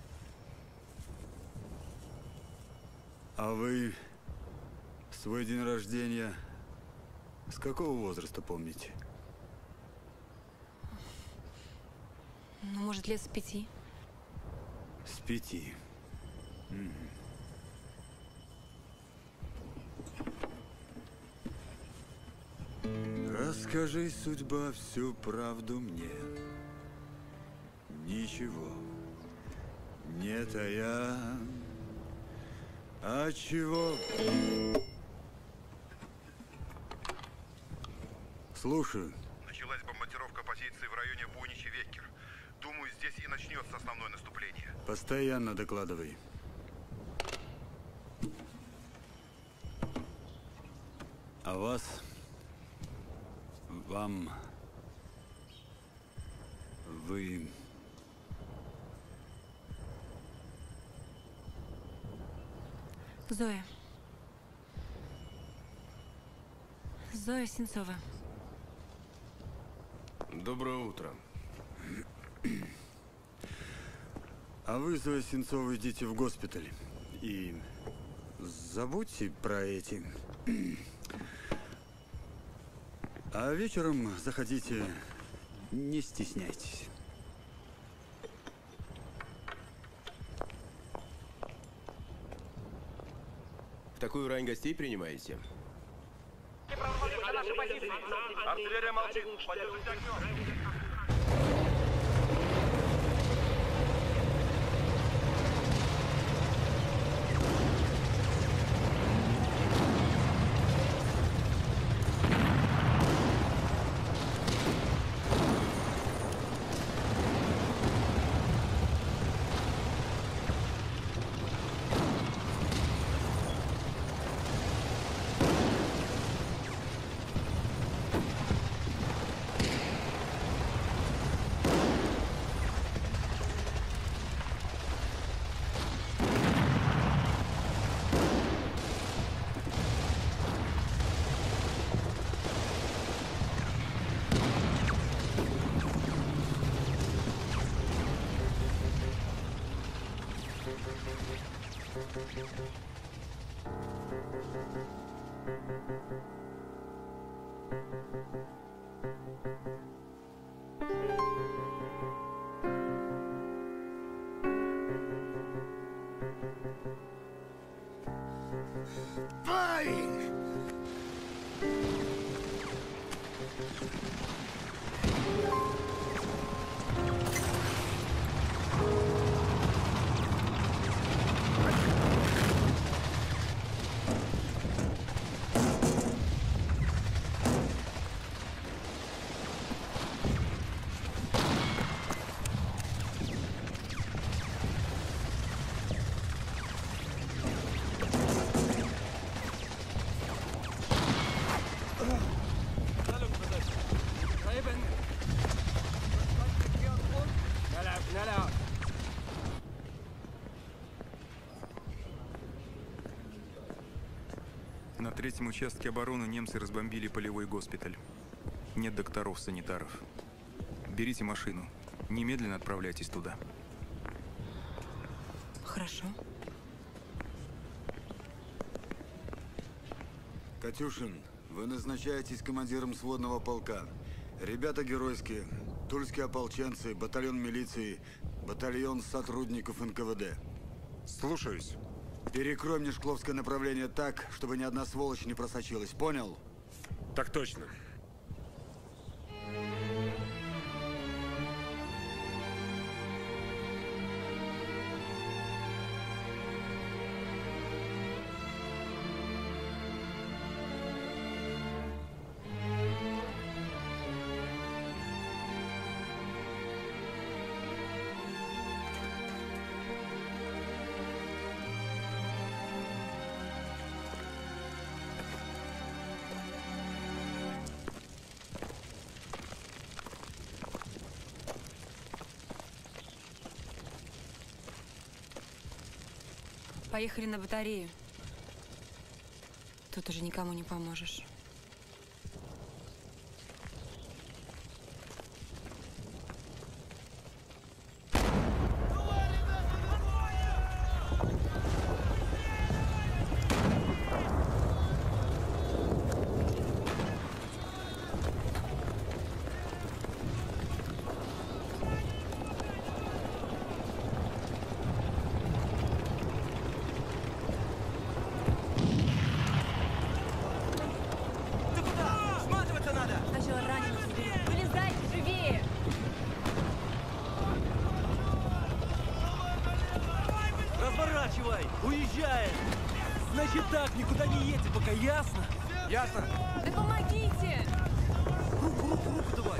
А вы свой день рождения с какого возраста помните? Ну, может, лет с 5. С 5. Расскажи, судьба, всю правду мне. Ничего не тая. А чего? Слушаю. Началась бомбардировка позиций в районе Буйничи-Веккер. Думаю, здесь и начнется основное наступление. Постоянно докладывай. А вас? Вам? Вы... Зоя. Зоя Сенцова. Доброе утро. А вы, Зоя Сенцова, идите в госпиталь. И забудьте про эти... А вечером заходите, не стесняйтесь. В такую рань гостей принимаете? Артиллерия молчит. Поддержите огнем. На третьем участке обороны немцы разбомбили полевой госпиталь. Нет докторов, санитаров. Берите машину. Немедленно отправляйтесь туда. Хорошо. Катюшин, вы назначаетесь командиром сводного полка. Ребята геройские. Тульские ополченцы, батальон милиции, батальон сотрудников НКВД. Слушаюсь. Перекрой мне Шкловское направление так, чтобы ни одна сволочь не просочилась. Понял? Так точно. Поехали на батарею. Тут уже никому не поможешь. Значит так, никуда не едьте, пока ясно? Ясно. Да помогите! Руку давай.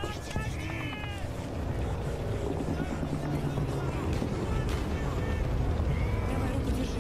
Давай, руку держи.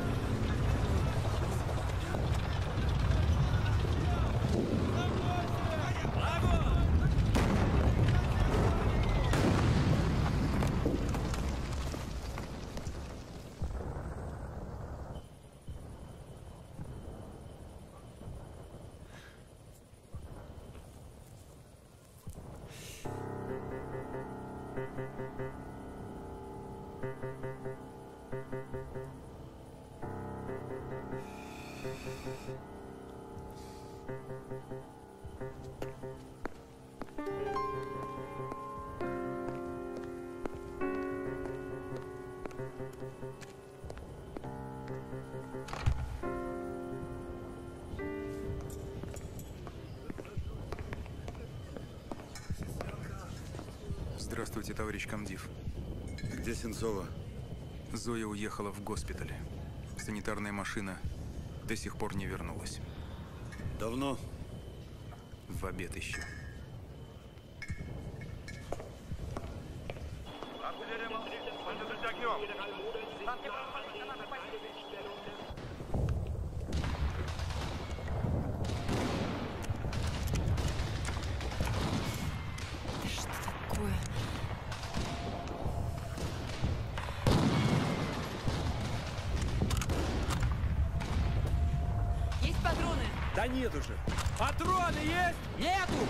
Здравствуйте, товарищ комдив. Где Сенцова? Зоя уехала в госпиталь. Санитарная машина до сих пор не вернулась. Давно? В обед еще. Что такое? Есть патроны? Да нет уже. Патроны есть? Нету!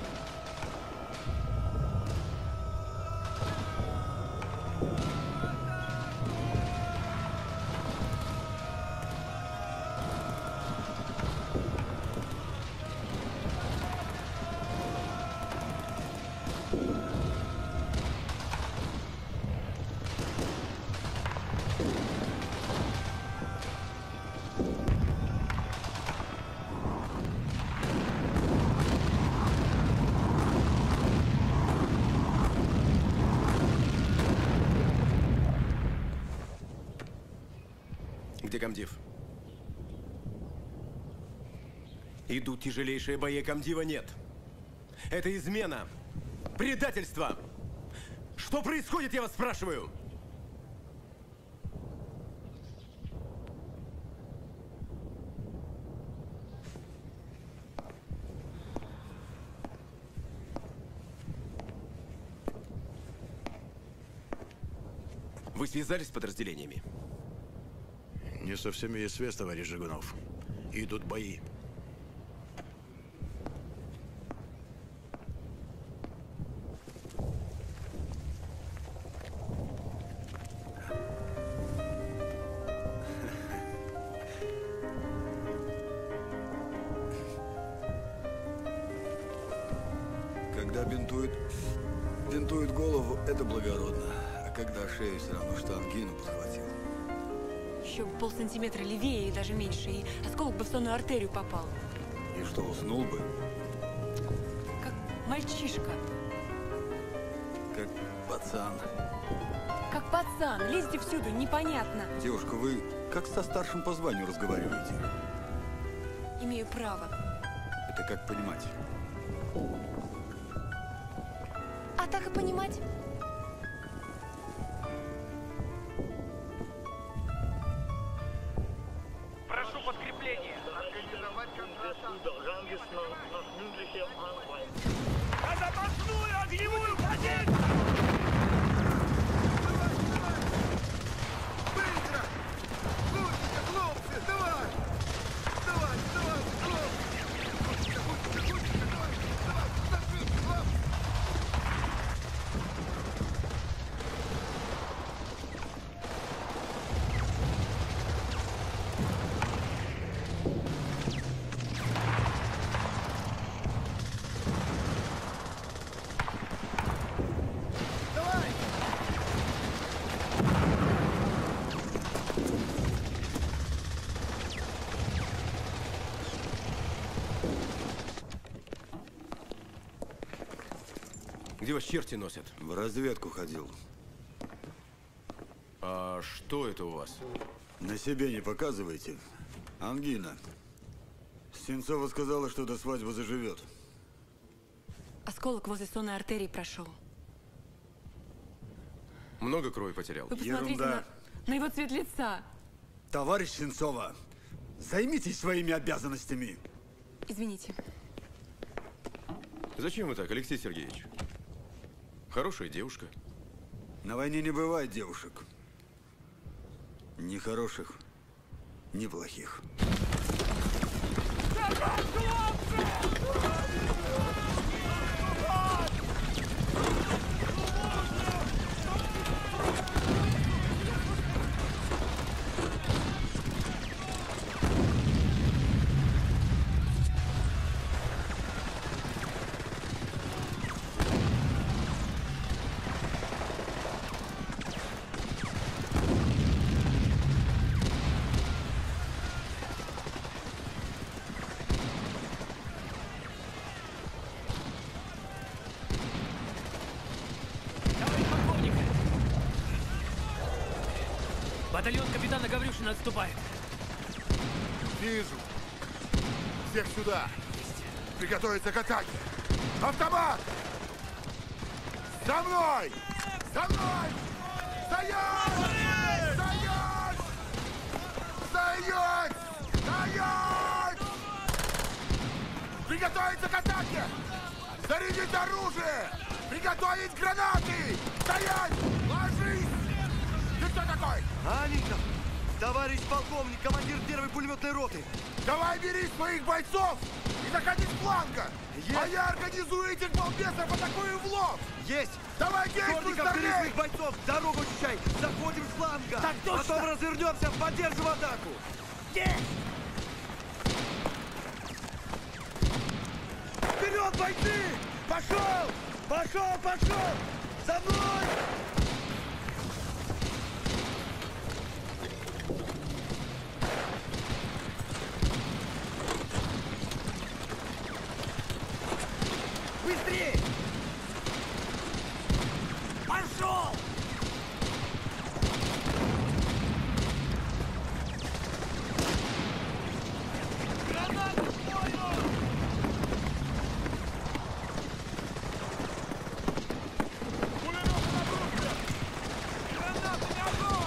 Где комдив? Идут тяжелейшие бои, комдива нет. Это измена. Предательство. Что происходит, я вас спрашиваю? Вы связались с подразделениями? Не со всеми есть связь, товарищ Жигунов. Идут бои. Когда бинтует голову, это благородно. А когда шею все равно что ангину подхватил. Еще бы полсантиметра левее и даже меньше, и осколок бы в сонную артерию попал. И что, уснул бы? Как мальчишка. Как пацан. Как пацан. Лезете всюду, непонятно. Девушка, вы как со старшим по званию разговариваете? Имею право. Это как понимать? А так и понимать. Прошу подкрепление. На запасную огневую позицию! Быстро! Слушайте, хлопцы, давай! Давай, хлопцы! Давай! Где вас черти носят? В разведку ходил. А что это у вас? На себе не показывайте. Ангина. Сенцова сказала, что до свадьбы заживет. Осколок возле сонной артерии прошел. Много крови потерял? Вы посмотрите на его цвет лица. Товарищ Сенцова, займитесь своими обязанностями. Извините. Зачем вы так, Алексей Сергеевич? Хорошая девушка. На войне не бывает девушек. Ни хороших, ни плохих. Батальон капитана Гаврюшина отступает. Вижу. Всех сюда. Приготовиться к атаке. Автомат! За мной! За мной! Стоять! Стоять! Стоять! Стоять! Приготовиться к атаке! Зарядить оружие! Приготовить гранаты! Стоять! Ложись! Ты кто такой? Аника! Товарищ полковник, командир первой пулеметной роты. Давай бери своих бойцов и заходи с фланга! А я организую этих балбесов, атакую в лоб! Есть! Давай действуй, Шорников, бери своих бойцов! Дорогу очищай! Заходим с фланга! Так точно! Потом развернемся, поддержим атаку! Есть! Вперед, бойцы! Пошел! Пошел, пошел! За мной! Быстрее! Пошел! Гранаты в бою! Пулемет на группе! Гранатами огонь!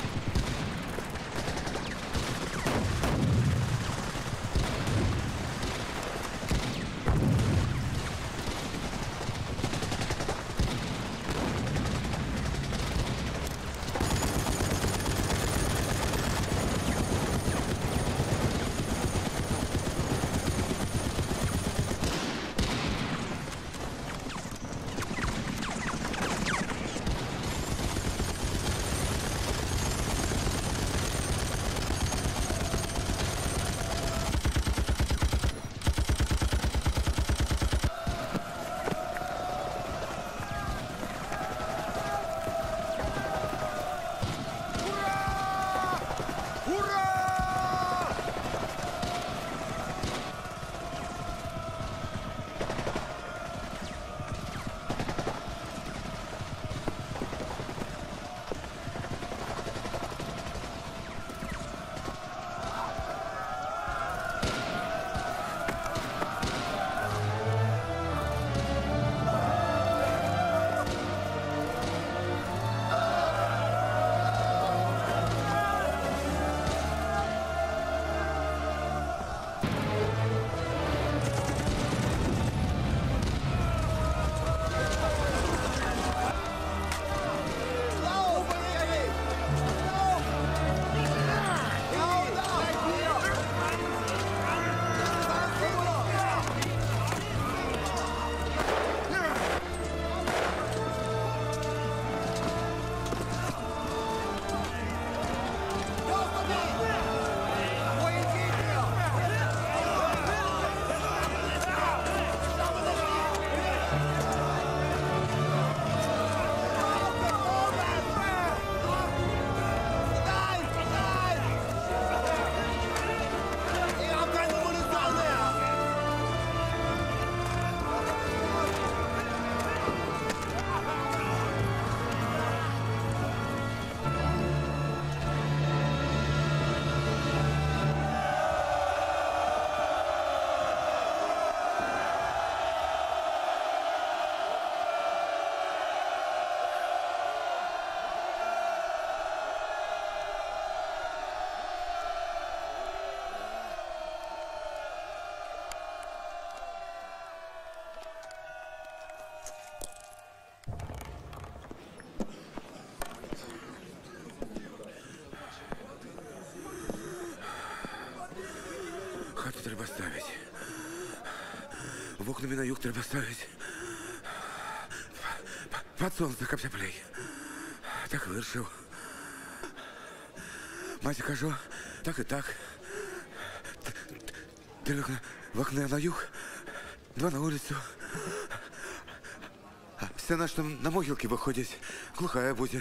треба ставить. В окнами на юг треба ставить. Под сонце капсяплей. Так вирішив. Маті кажу, так і так. Три в окне на юг, два на вулицю. А стіна, що на могилки виходить, глухая буде.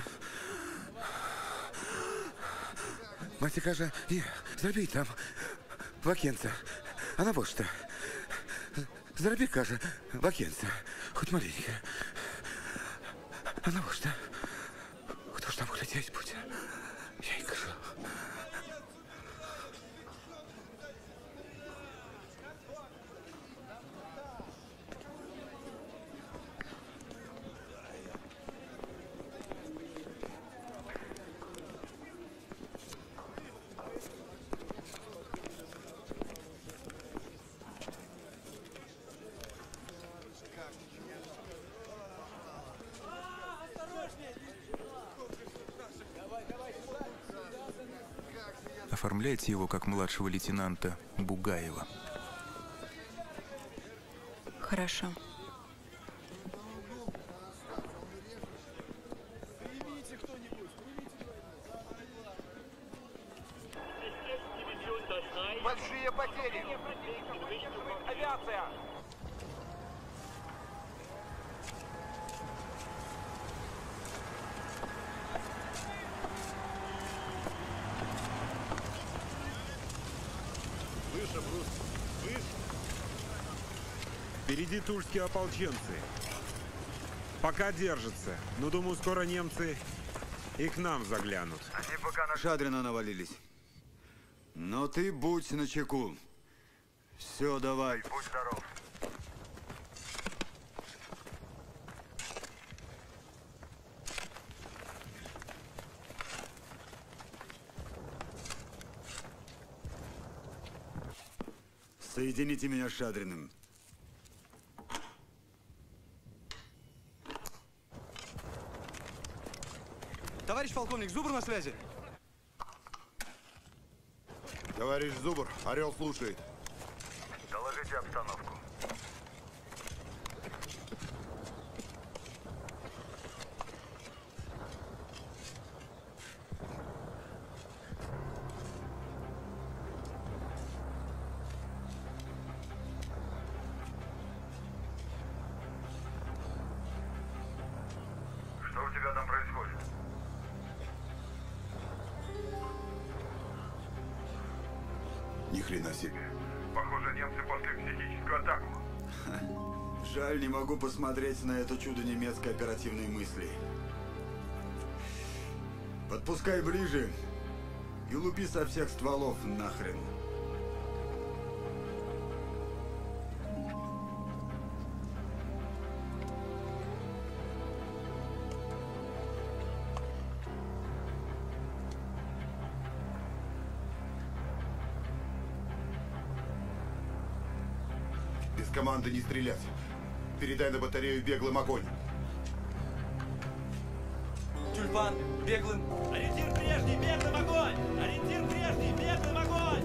Маті каже, ні, зроби там, в окенце. А навошта? Зроби, каже, в окенце, хоч маленьке. А навошта? Хто ж там глядеть буде? Я й кажу. Оформляйте его как младшего лейтенанта Бугаева. Хорошо. Большие потери. Авиация. Выше, Брус, выше. Впереди тульские ополченцы. Пока держатся, но думаю, скоро немцы и к нам заглянут. Они пока на Шадрина навалились. Но ты будь начеку. Все, давай. Будь здоров. Соедините меня с Шадриным. Товарищ полковник, Зубр на связи. Товарищ Зубр, Орел слушает. Доложите обстановку. Что у тебя там происходит? Ни хрена себе. Похоже, немцы пошли в психическую атаку. Жаль, не могу посмотреть на это чудо немецкой оперативной мысли. Подпускай ближе и лупи со всех стволов нахрен. Без команды не стрелять. Передай на батарею беглым огонь. Тюльпан, беглым. Ориентир прежний, беглым огонь! Ориентир прежний, беглым огонь!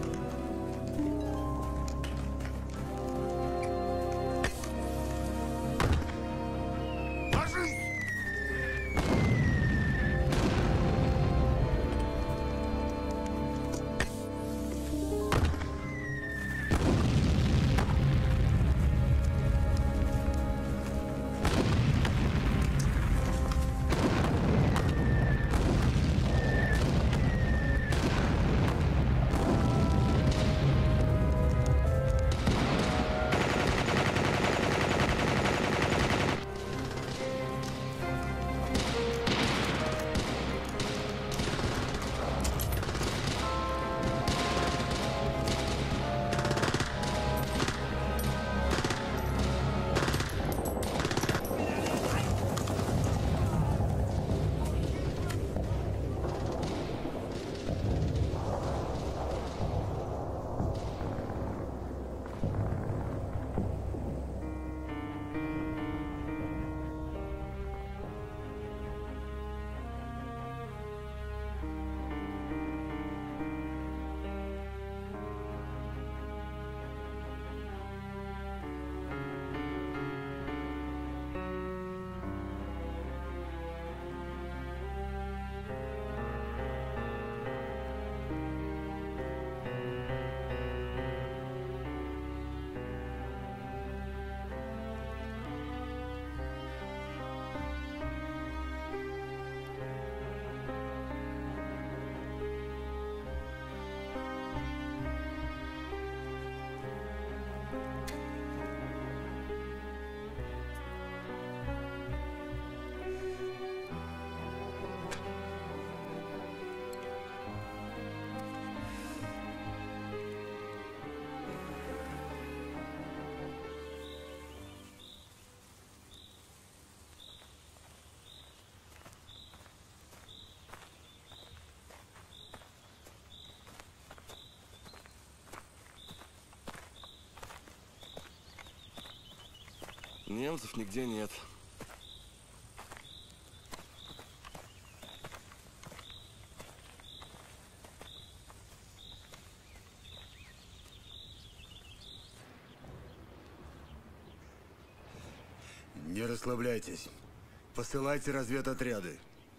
Немцев нигде нет. Не расслабляйтесь. Посылайте разведотряды.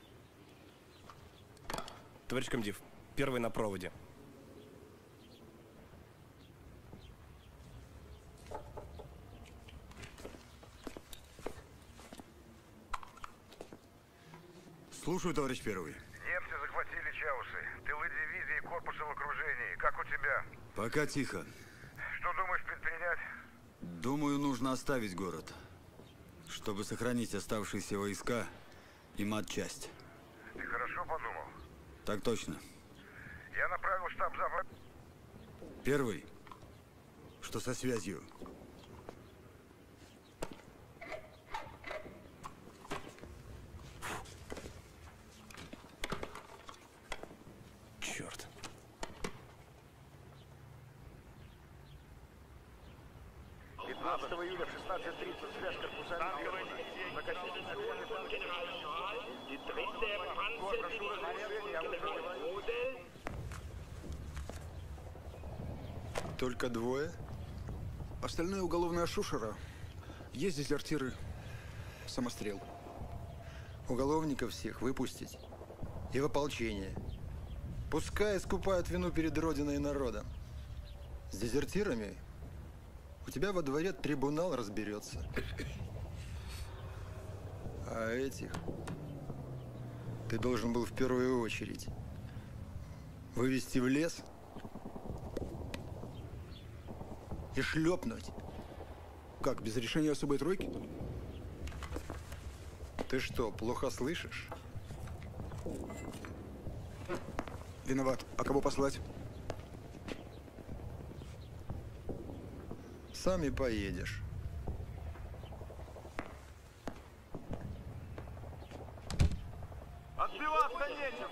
Товарищ комдив, первый на проводе. Слушаю, товарищ первый. Немцы захватили Чаусы. Тылы дивизии и корпуса в окружении. Как у тебя? Пока тихо. Что думаешь предпринять? Думаю, нужно оставить город, чтобы сохранить оставшиеся войска и матчасть. Ты хорошо подумал? Так точно. Я направил штаб Запад. Первый. Что со связью? Черт. Июля в 16:30 связь корпусами. Только двое? Остальное уголовная шушера. Есть дезертиры. Самострел. Уголовников всех выпустить. И в ополчение. Пускай искупают вину перед Родиной и народом. С дезертирами у тебя во дворе трибунал разберется. А этих ты должен был в первую очередь вывести в лес и шлепнуть. Как, без решения особой тройки? Ты что, плохо слышишь? Виноват. А кого послать? Сам и поедешь. Отбиваться нечем.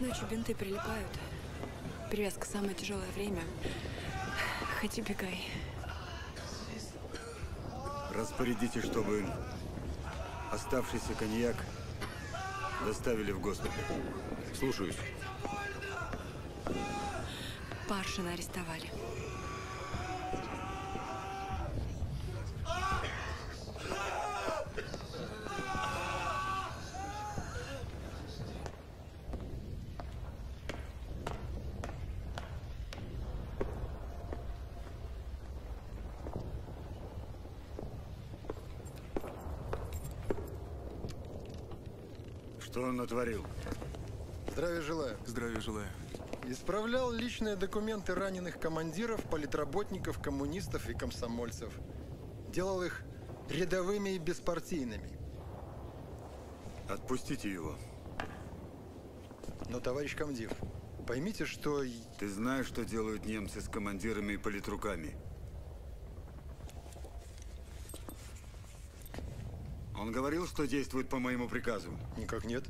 ночью бинты прилипают. Перевязка самое тяжелое время. Хоть убегай. Распорядитесь, чтобы оставшийся коньяк доставили в госпиталь. Слушаюсь. Паршина арестовали. Что он натворил? Здравия желаю. Здравия желаю. Исправлял личные документы раненых командиров, политработников, коммунистов и комсомольцев. Делал их рядовыми и беспартийными. Отпустите его. Но, товарищ комдив, поймите, что... Ты знаешь, что делают немцы с командирами и политруками? Он говорил, что действует по моему приказу? Никак нет.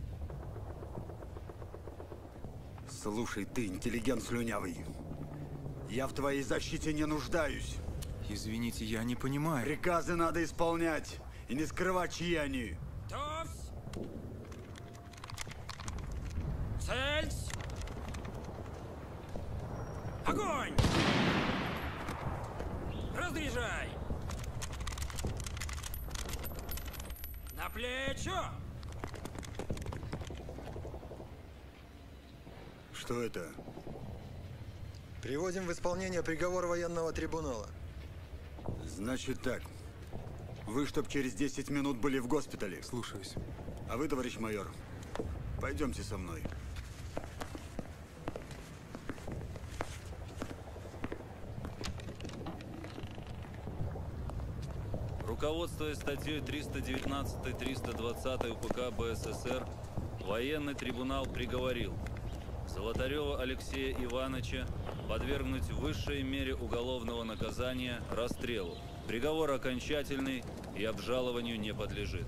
Слушай, ты, интеллигент слюнявый. Я в твоей защите не нуждаюсь. Извините, я не понимаю. Приказы надо исполнять и не скрывать, чьи они. Товсь! Цельсь! Огонь! Разряжай! На плечо! Что это? Приводим в исполнение приговор военного трибунала. Значит так. Вы, чтоб через 10 минут были в госпитале. Слушаюсь. А вы, товарищ майор, пойдемте со мной. Руководствуясь статьей 319-320 УПК БССР, военный трибунал приговорил Золотарева Алексея Ивановича подвергнуть высшей мере уголовного наказания расстрелу. Приговор окончательный и обжалованию не подлежит.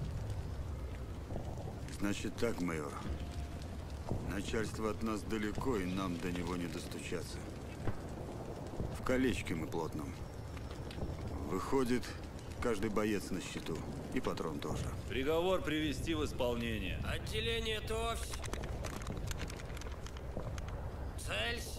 Значит так, майор. Начальство от нас далеко, и нам до него не достучаться. В колечке мы плотном. Выходит, каждый боец на счету. И патрон тоже. Приговор привести в исполнение. Отделение Товсь! Цельсь!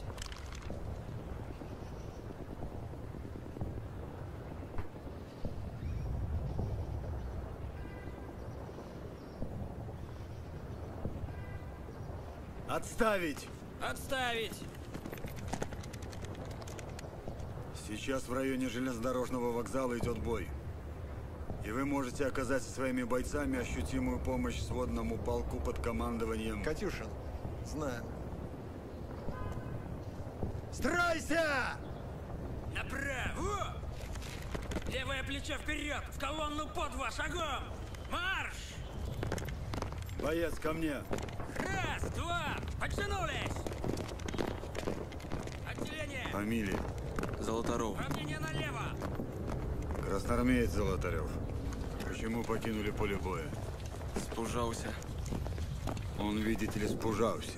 Отставить! Отставить! Сейчас в районе железнодорожного вокзала идет бой. И вы можете оказать со своими бойцами ощутимую помощь сводному полку под командованием... Катюшин, знаем. Стройся! Направо! Левое плечо вперед! В колонну по 2 шагом! Марш! Боец, ко мне! Раз, два! Подтянулись! Отделение! Фамилия? Золотарев. Равнение налево! Красноармеец Золотарев. Почему покинули поле боя? Спужался. Он, видите ли, спужался.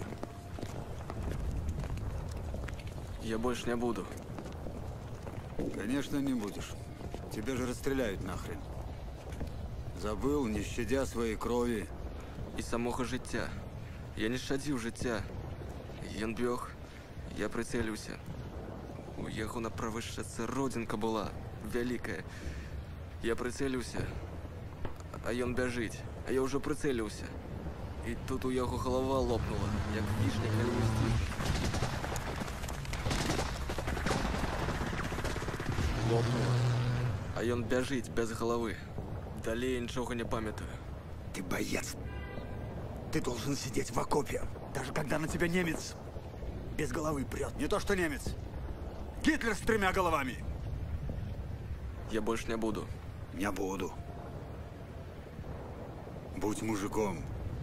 Я больше не буду. Конечно, не будешь. Тебя же расстреляют нахрен. Забыл, не щадя своей крови. І самого життя. Я не щадив життя. Він біг, я прицелюся. У його на правище це родинка була, велика. Я прицелюся, а він біжить, а я вже прицелюся. І тут у його голова лопнула, як вішня на листі. Лопнула. А він біжить без голови. Далі я нічого не пам'ятаю. Ты боец. Ты должен сидеть в окопе, даже когда на тебя немец без головы прет. Не то что немец. Гитлер с 3 головами. Я больше не буду. Не буду. Будь мужиком.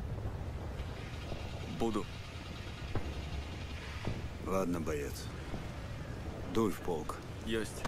Буду. Ладно, боец. Дуй в полк. Есть.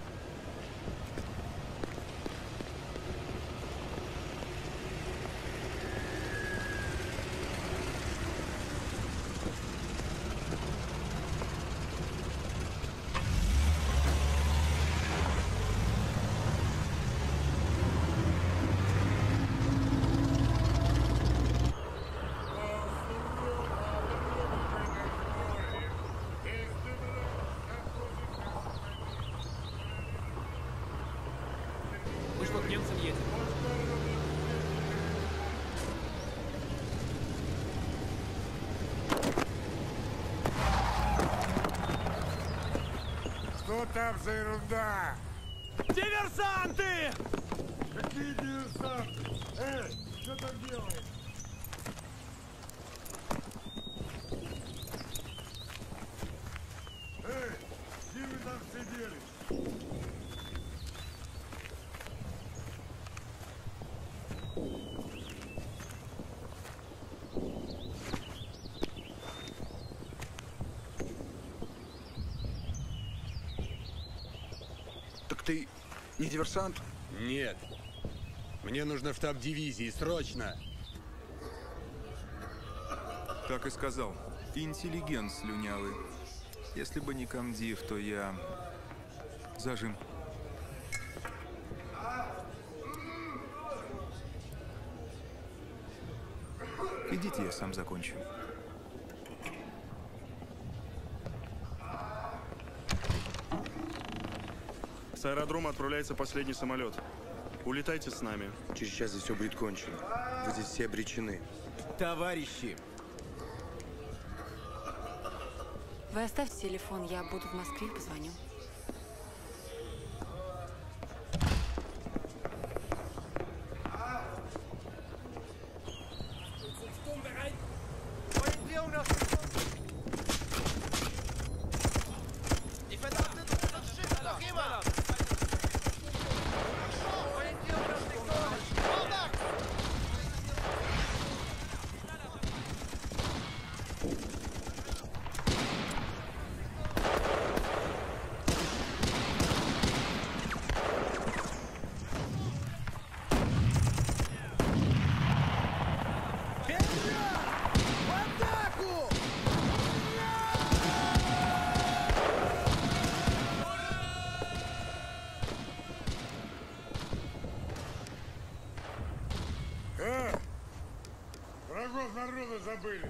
там за ерунда? Диверсанты! Какие диверсанты? Эй, что там делаешь? Эй, где вы там сидели? Так ты не диверсант? Нет. Мне нужно в штаб дивизии, срочно. Так и сказал. Интеллигент слюнявый. Если бы не комдив, то я... Зажим. Идите, я сам закончу. С аэродрома отправляется последний самолет. Улетайте с нами. Через час здесь все будет кончено. Вы здесь все обречены. Товарищи! Вы оставьте телефон, я буду в Москве, позвоню. Врагов народа забыли.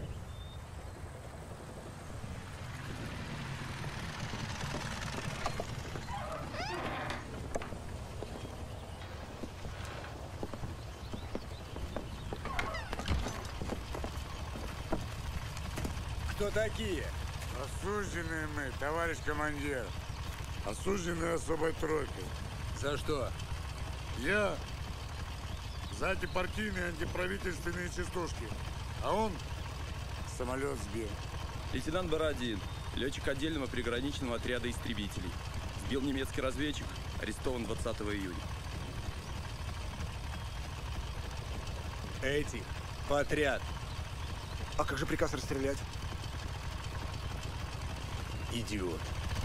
Кто такие? Осужденные мы, товарищ командир. Осужденные особой тройкой. За что? Я за антипартийные антиправительственные частушки, а он самолет сбил. Лейтенант Бородин, летчик отдельного приграничного отряда истребителей. Сбил немецкий разведчик, арестован 20 июня. Эти по отряд. А как же приказ расстрелять? Идиот.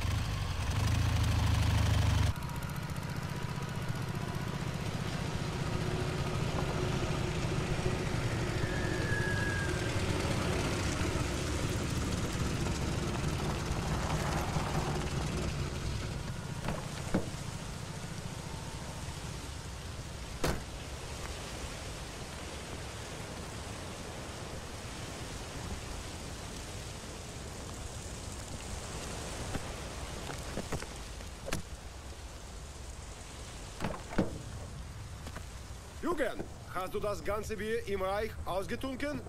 Jugend, hast du das ganze Bier im Reich ausgetrunken?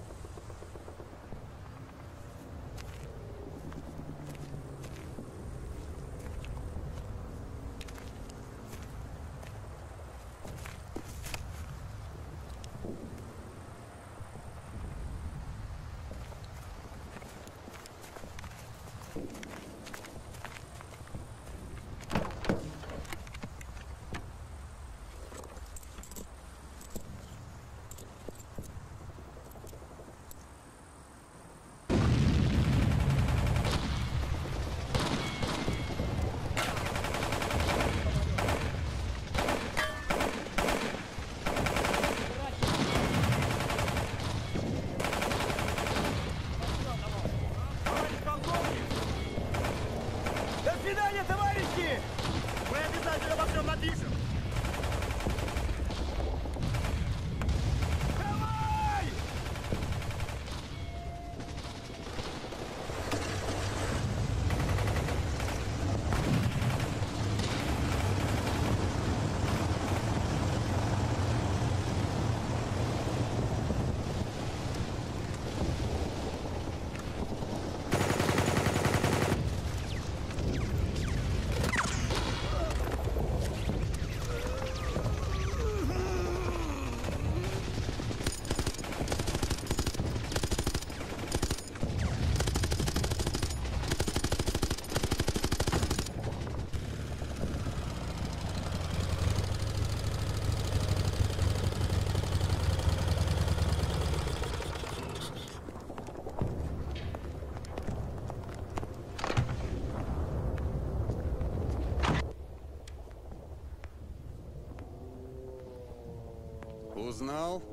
Узнал?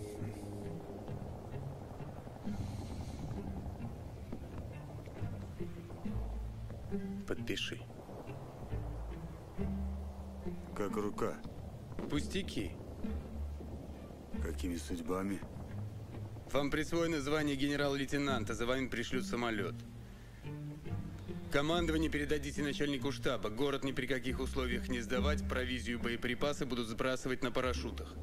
Подпиши. Как рука? Пустяки. Какими судьбами? Вам присвоено звание генерал-лейтенанта, за вами пришлют самолет. Командование передадите начальнику штаба. Город ни при каких условиях не сдавать, провизию и боеприпасы будут сбрасывать на парашютах.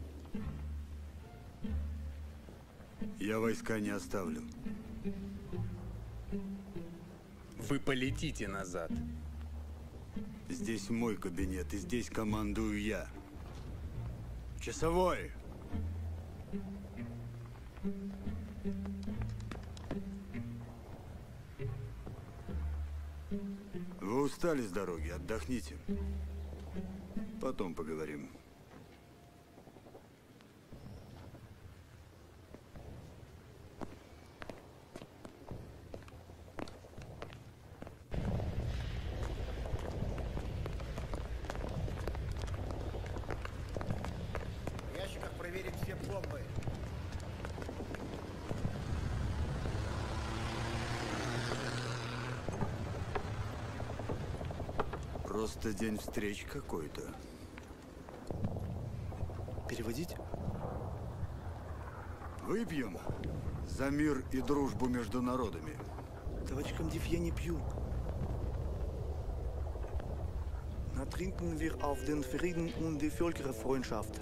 Я войска не оставлю. Вы полетите назад. Здесь мой кабинет, и здесь командую я. Часовой! Вы устали с дороги, отдохните. Потом поговорим. В ящиках проверим все пломбы. Просто день встреч какой-то. Переводить? Выпьем за мир и дружбу между народами. Товарищ комдив, я не пью. Na trinken wir auf den Frieden und die Völkerfreundschaft.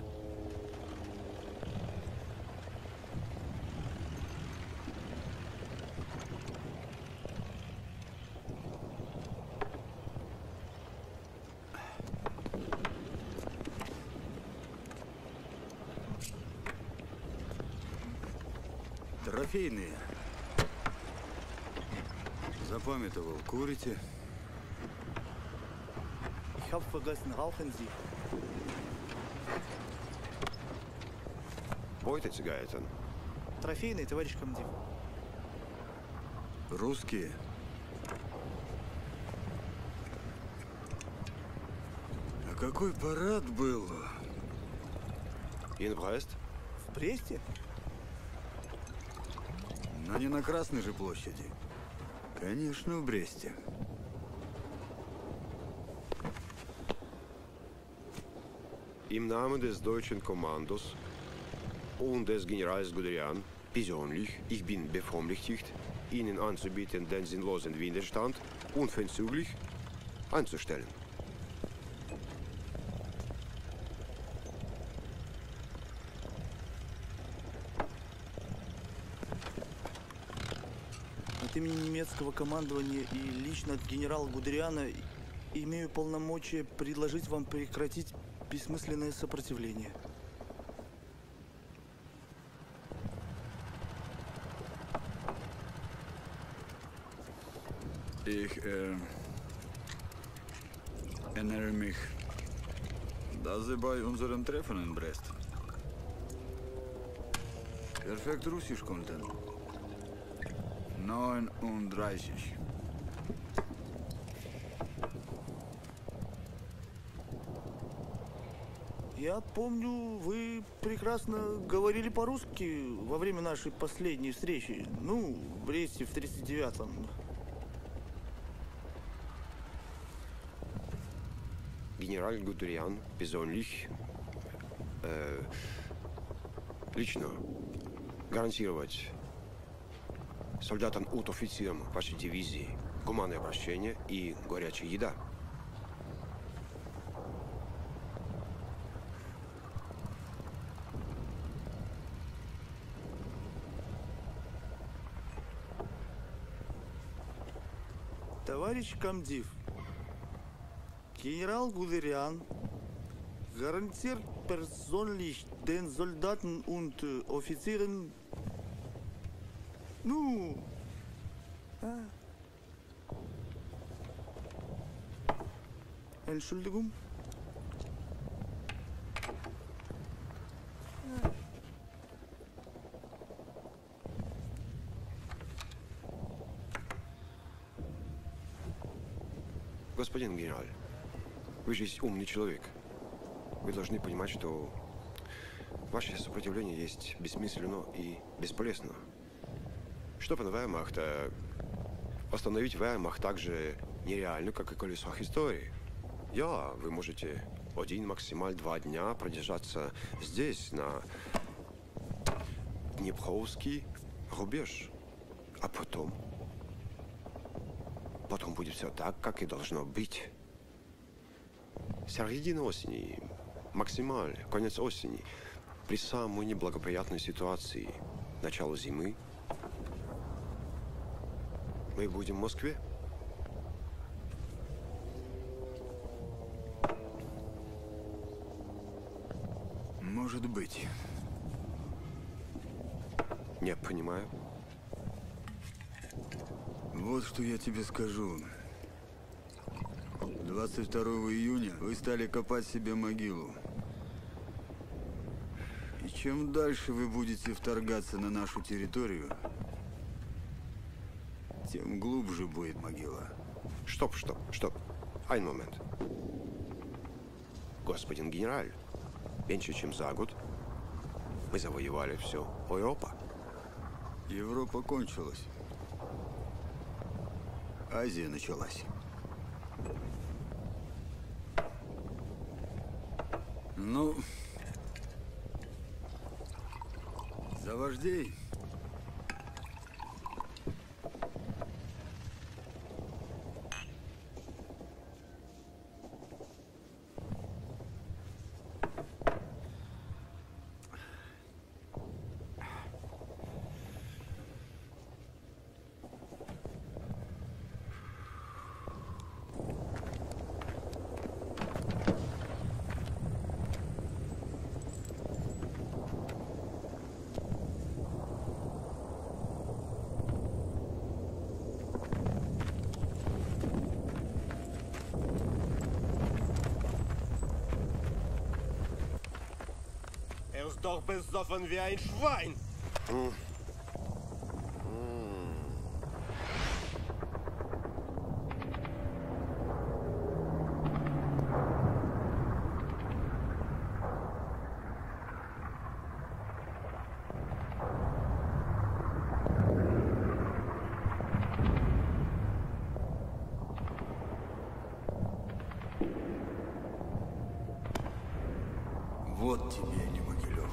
Трофейные. Запамятовал, курите? Ich hab vergessen, rauchen Sie? Пойте сигаретен. Трофейный, товарищ комдив. Русские? А какой парад был? In Brest? В Бресте? Но не на Красной же площади. Конечно, в Бресте. Im Namen des deutschen Kommandos und des Generals Guderian persönlich, ich bin bevollmächtigt, Ihnen anzubieten, den sinnlosen Widerstand unverzüglich einzustellen. От имени немецкого командования и лично от генерала Гудериана имею полномочия предложить вам прекратить бессмысленное сопротивление. Ich erinnere mich, dass Sie bei unserem Treffen in Brest perfekt Russisch konnten. 39. Я помню, вы прекрасно говорили по-русски во время нашей последней встречи. Ну, в Бресте в 39-м. Генерал Гудериан persönlich, лично гарантировать солдатам и офицерам вашей дивизии гуманное обращение и горячая еда. Товарищ комдив, генерал Гудериан garantiert persönlich den Soldaten und Offizieren. Ну, Entschuldigung. Господин генерал, вы же умный человек. Вы должны понимать, что ваше сопротивление есть бессмысленно и бесполезно. Чтобы на вермахта остановить вермахт так же нереально, как и колесах истории. Вы можете 1, максимально 2 дня продержаться здесь, на Днепровский рубеж. А потом будет все так, как и должно быть. Середина осени, максимально, конец осени, при самой неблагоприятной ситуации, начало зимы, мы будем в Москве. Может быть. Не понимаю. Вот что я тебе скажу. 22 июня вы стали копать себе могилу. И чем дальше вы будете вторгаться на нашу территорию, тем глубже будет могила. Стоп. Один момент. Господин генерал, меньше чем за год мы завоевали всю Европу. Европа кончилась. Азия началась. Ну, за вождей. Ist doch besoffen wie ein Schwein. Вот тебе не Могилев.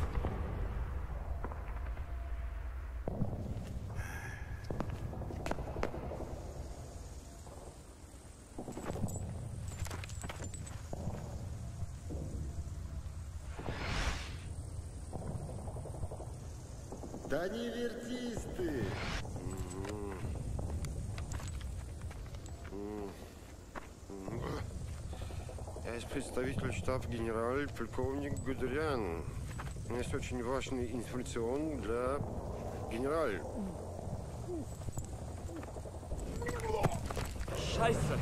Да не вертись ты! Я есть представитель штаба генерал-полковник Гудериан. У меня есть очень важный информацион для генерала. Scheiße!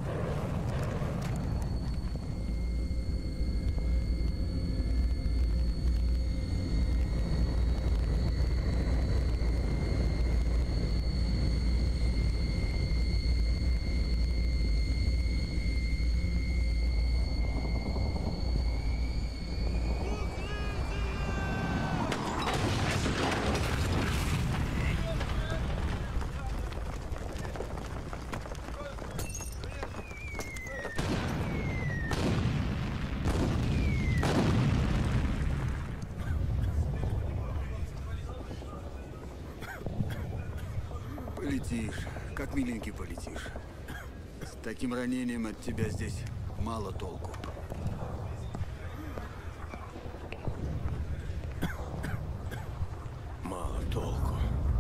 Полетишь, как миленький полетишь. С таким ранением от тебя здесь мало толку. Мало толку.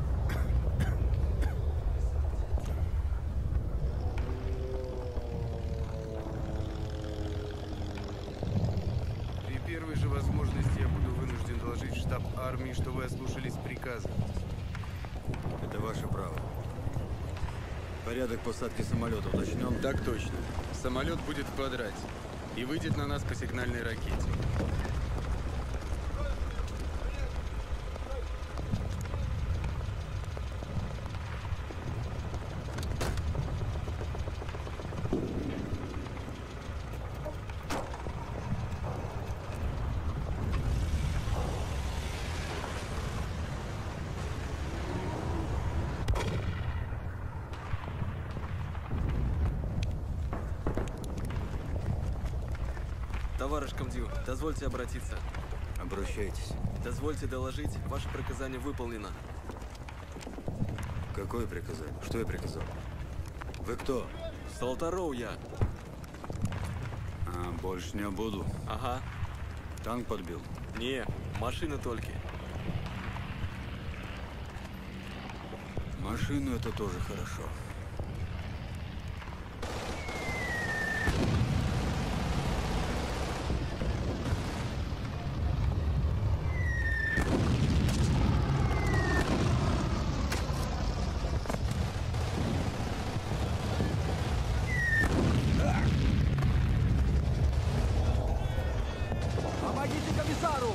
При первой же возможности я буду вынужден доложить в штаб армии, что вы ослушались приказа. Это ваше право. Порядок посадки самолета уточнен? Так точно. Самолет будет в квадрате и выйдет на нас по сигнальной ракете. Товарищ комдив, дозвольте обратиться. Обращайтесь. Дозвольте доложить, ваше приказание выполнено. Какое приказание? Что я приказал? Вы кто? Золотаров я. А, больше не буду. Ага. Танк подбил? Не, машина только. Машину это тоже хорошо. Помогите комиссару!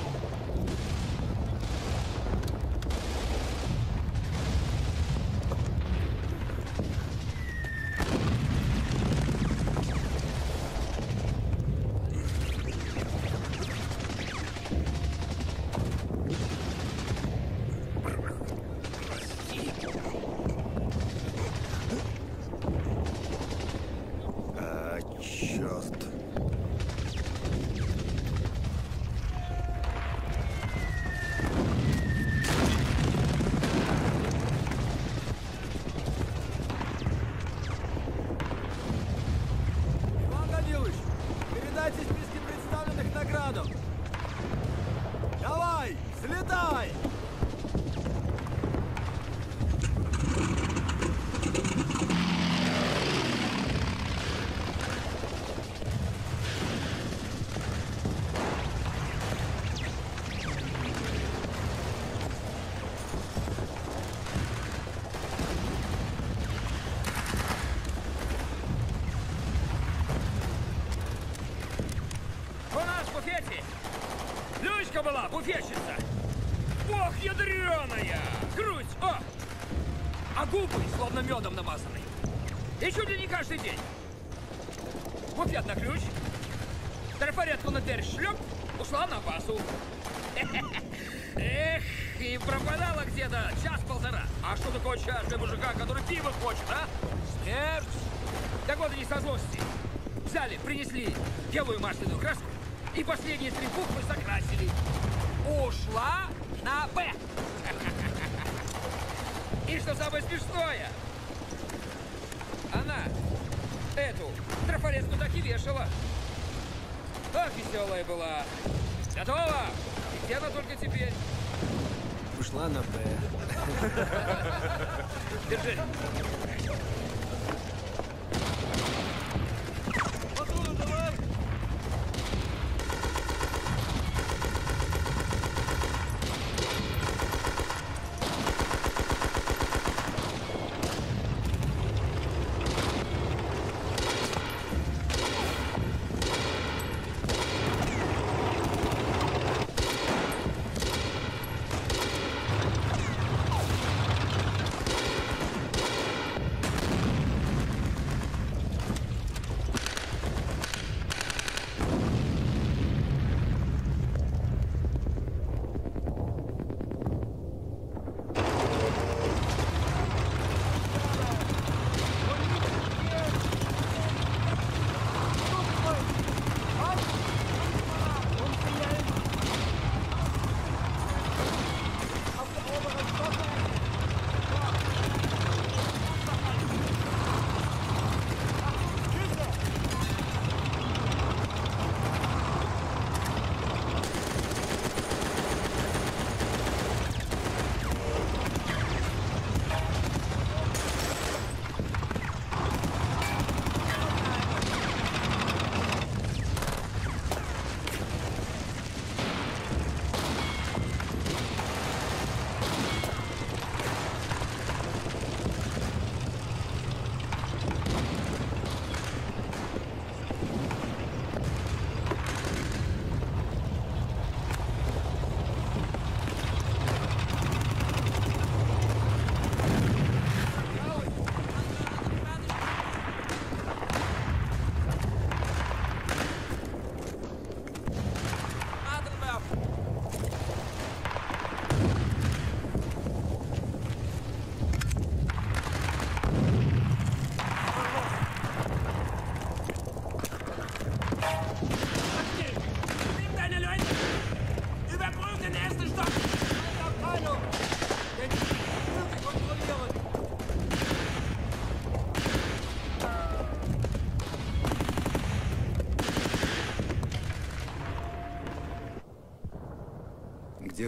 А, черт. Иван Данилович, передайте списки представленных наградам. Давай, слетай! У нас в буфете Люська была, буфетчица. Ох, ядреная! Грудь, о! А губы словно медом намазаны. И чуть ли не каждый день. Буфет на ключ. Трафаретку на дверь шлеп, ушла на базу. Эх, и пропадала где-то час-полтора. А что такое час для мужика, который пиво хочет, а? Смерть! Так вот и не со злости. Взяли, принесли белую масляную краску и последние 3 буквы закрасили. Ушла на Б. И что самое смешное, она эту трафаретку так и вешала. Ах, веселая была. Готова? И где она только теперь? Ушла на Б. Держи.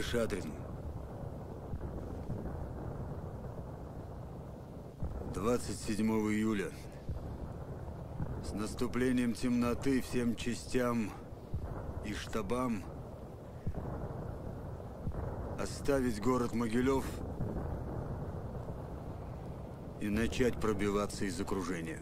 Шадрин. 27 июля. С наступлением темноты всем частям и штабам оставить город Могилев и начать пробиваться из окружения.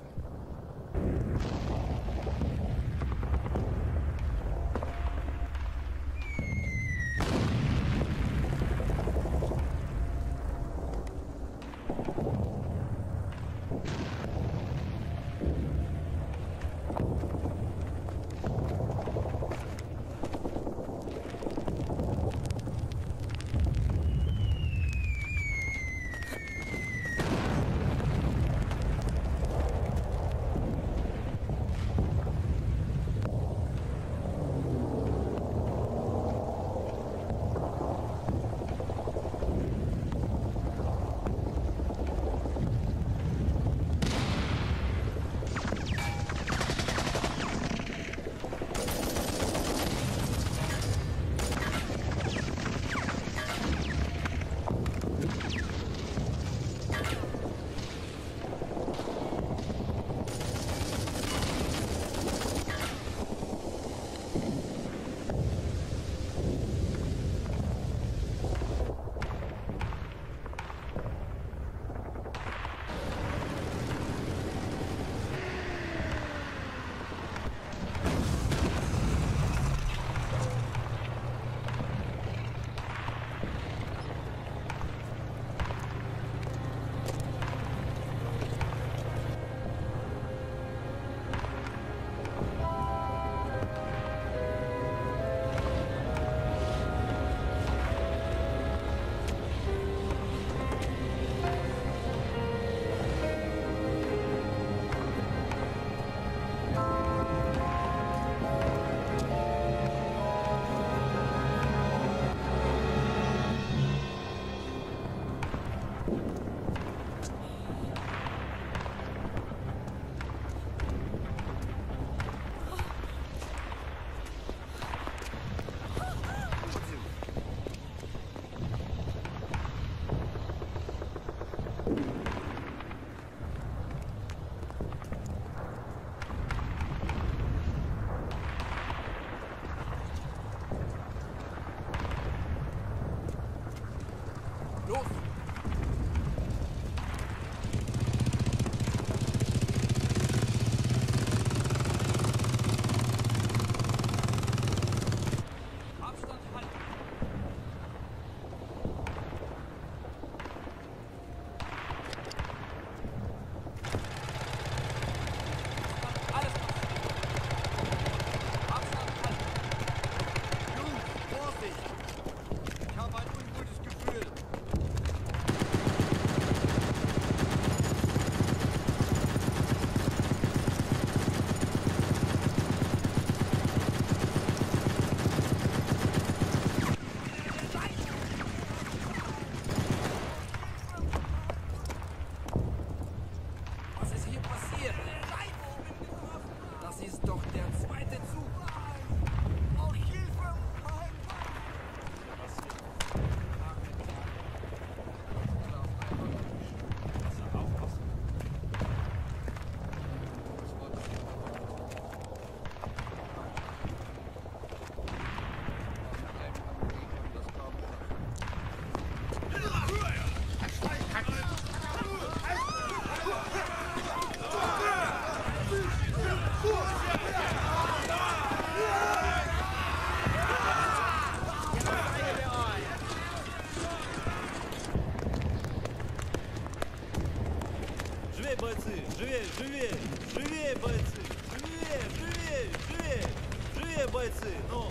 бойцы! Живее, живее! Живее, бойцы! Живее, живее, живее! Живее, бойцы! Ну!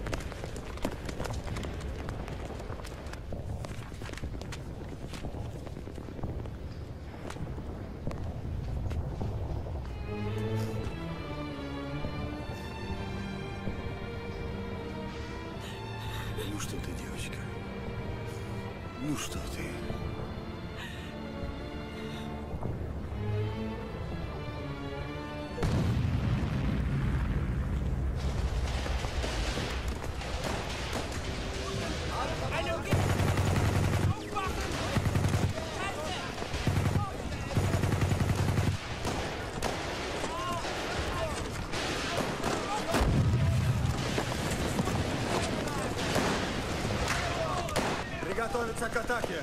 Ну что ты, девочка? Ну что ты? Eine Готовиться к атаке!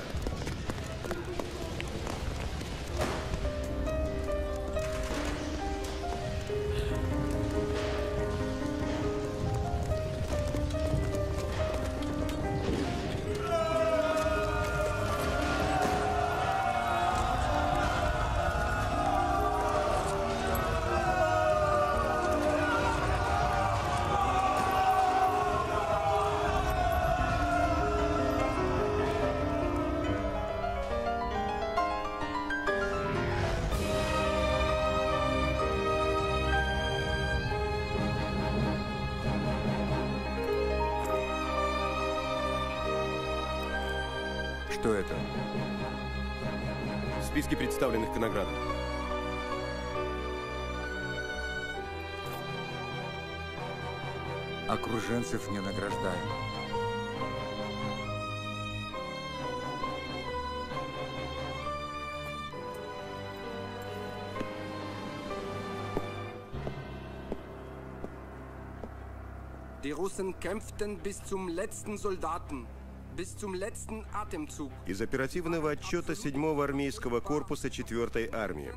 Что это? Списки представленных к наградам. Окруженцев не награждаем. Die Russen kämpften bis zum letzten Soldaten, bis zum letzten Atemzug. Из оперативного отчета 7-го армейского корпуса 4-й армии.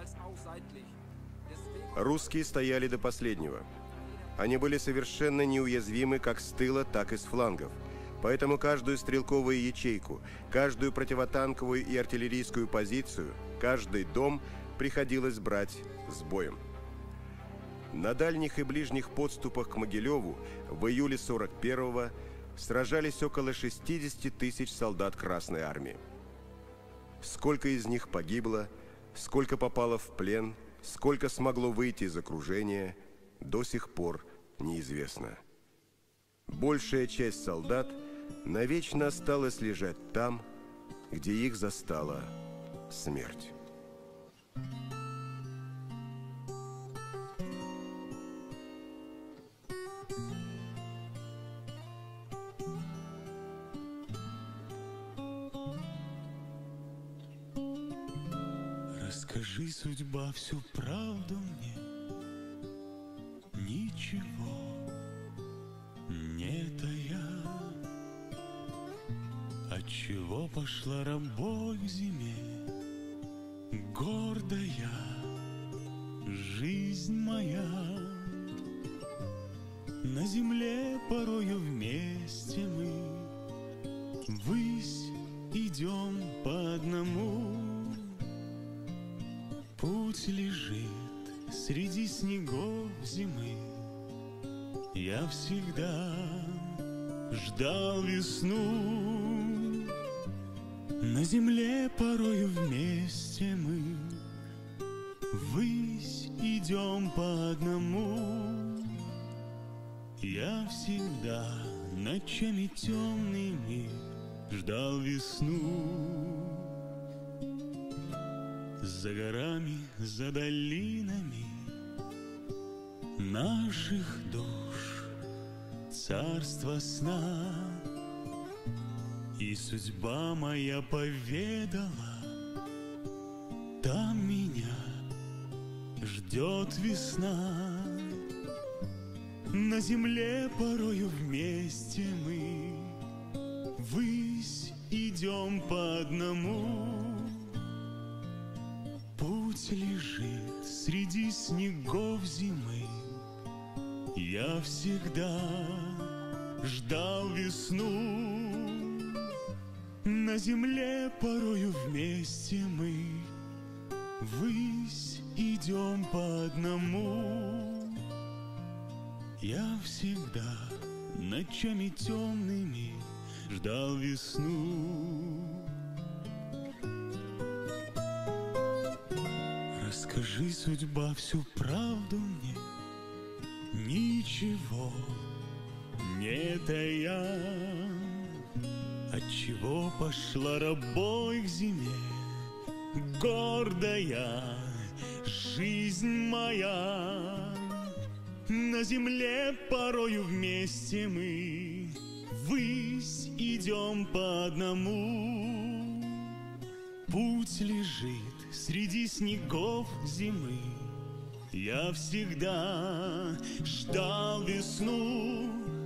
Русские стояли до последнего. Они были совершенно неуязвимы как с тыла, так и с флангов. Поэтому каждую стрелковую ячейку, каждую противотанковую и артиллерийскую позицию, каждый дом приходилось брать с боем. На дальних и ближних подступах к Могилеву в июле 41-го сражались около 60 тысяч солдат Красной Армии. Сколько из них погибло, сколько попало в плен, сколько смогло выйти из окружения, до сих пор неизвестно. Большая часть солдат навечно осталась лежать там, где их застала смерть. Расскажи, судьба, всю правду мне. Ничего не тая. Отчего пошла рабой к зиме? Гордая жизнь моя. На земле порою вместе мы ввысь идем по одному. Путь лежит среди снегов зимы. Я всегда ждал весну. На земле порою вместе мы ввысь идем по одному. Я всегда ночами темными ждал весну. За горами, за долинами наших душ царство сна. И судьба моя поведала, там меня ждет весна. На земле порою вместе мы ввысь идем по одному. Путь лежит среди снегов зимы. Я всегда ждал весну. На земле порою вместе мы ввысь идем по одному. Я всегда ночами темными ждал весну. Расскажи, судьба, всю правду мне. Ничего не тая. Отчего пошла рабой к зиме? Гордая жизнь моя. На земле порою вместе мы ввысь идем по одному. Путь лежит среди снегов зимы. Я всегда ждал весну.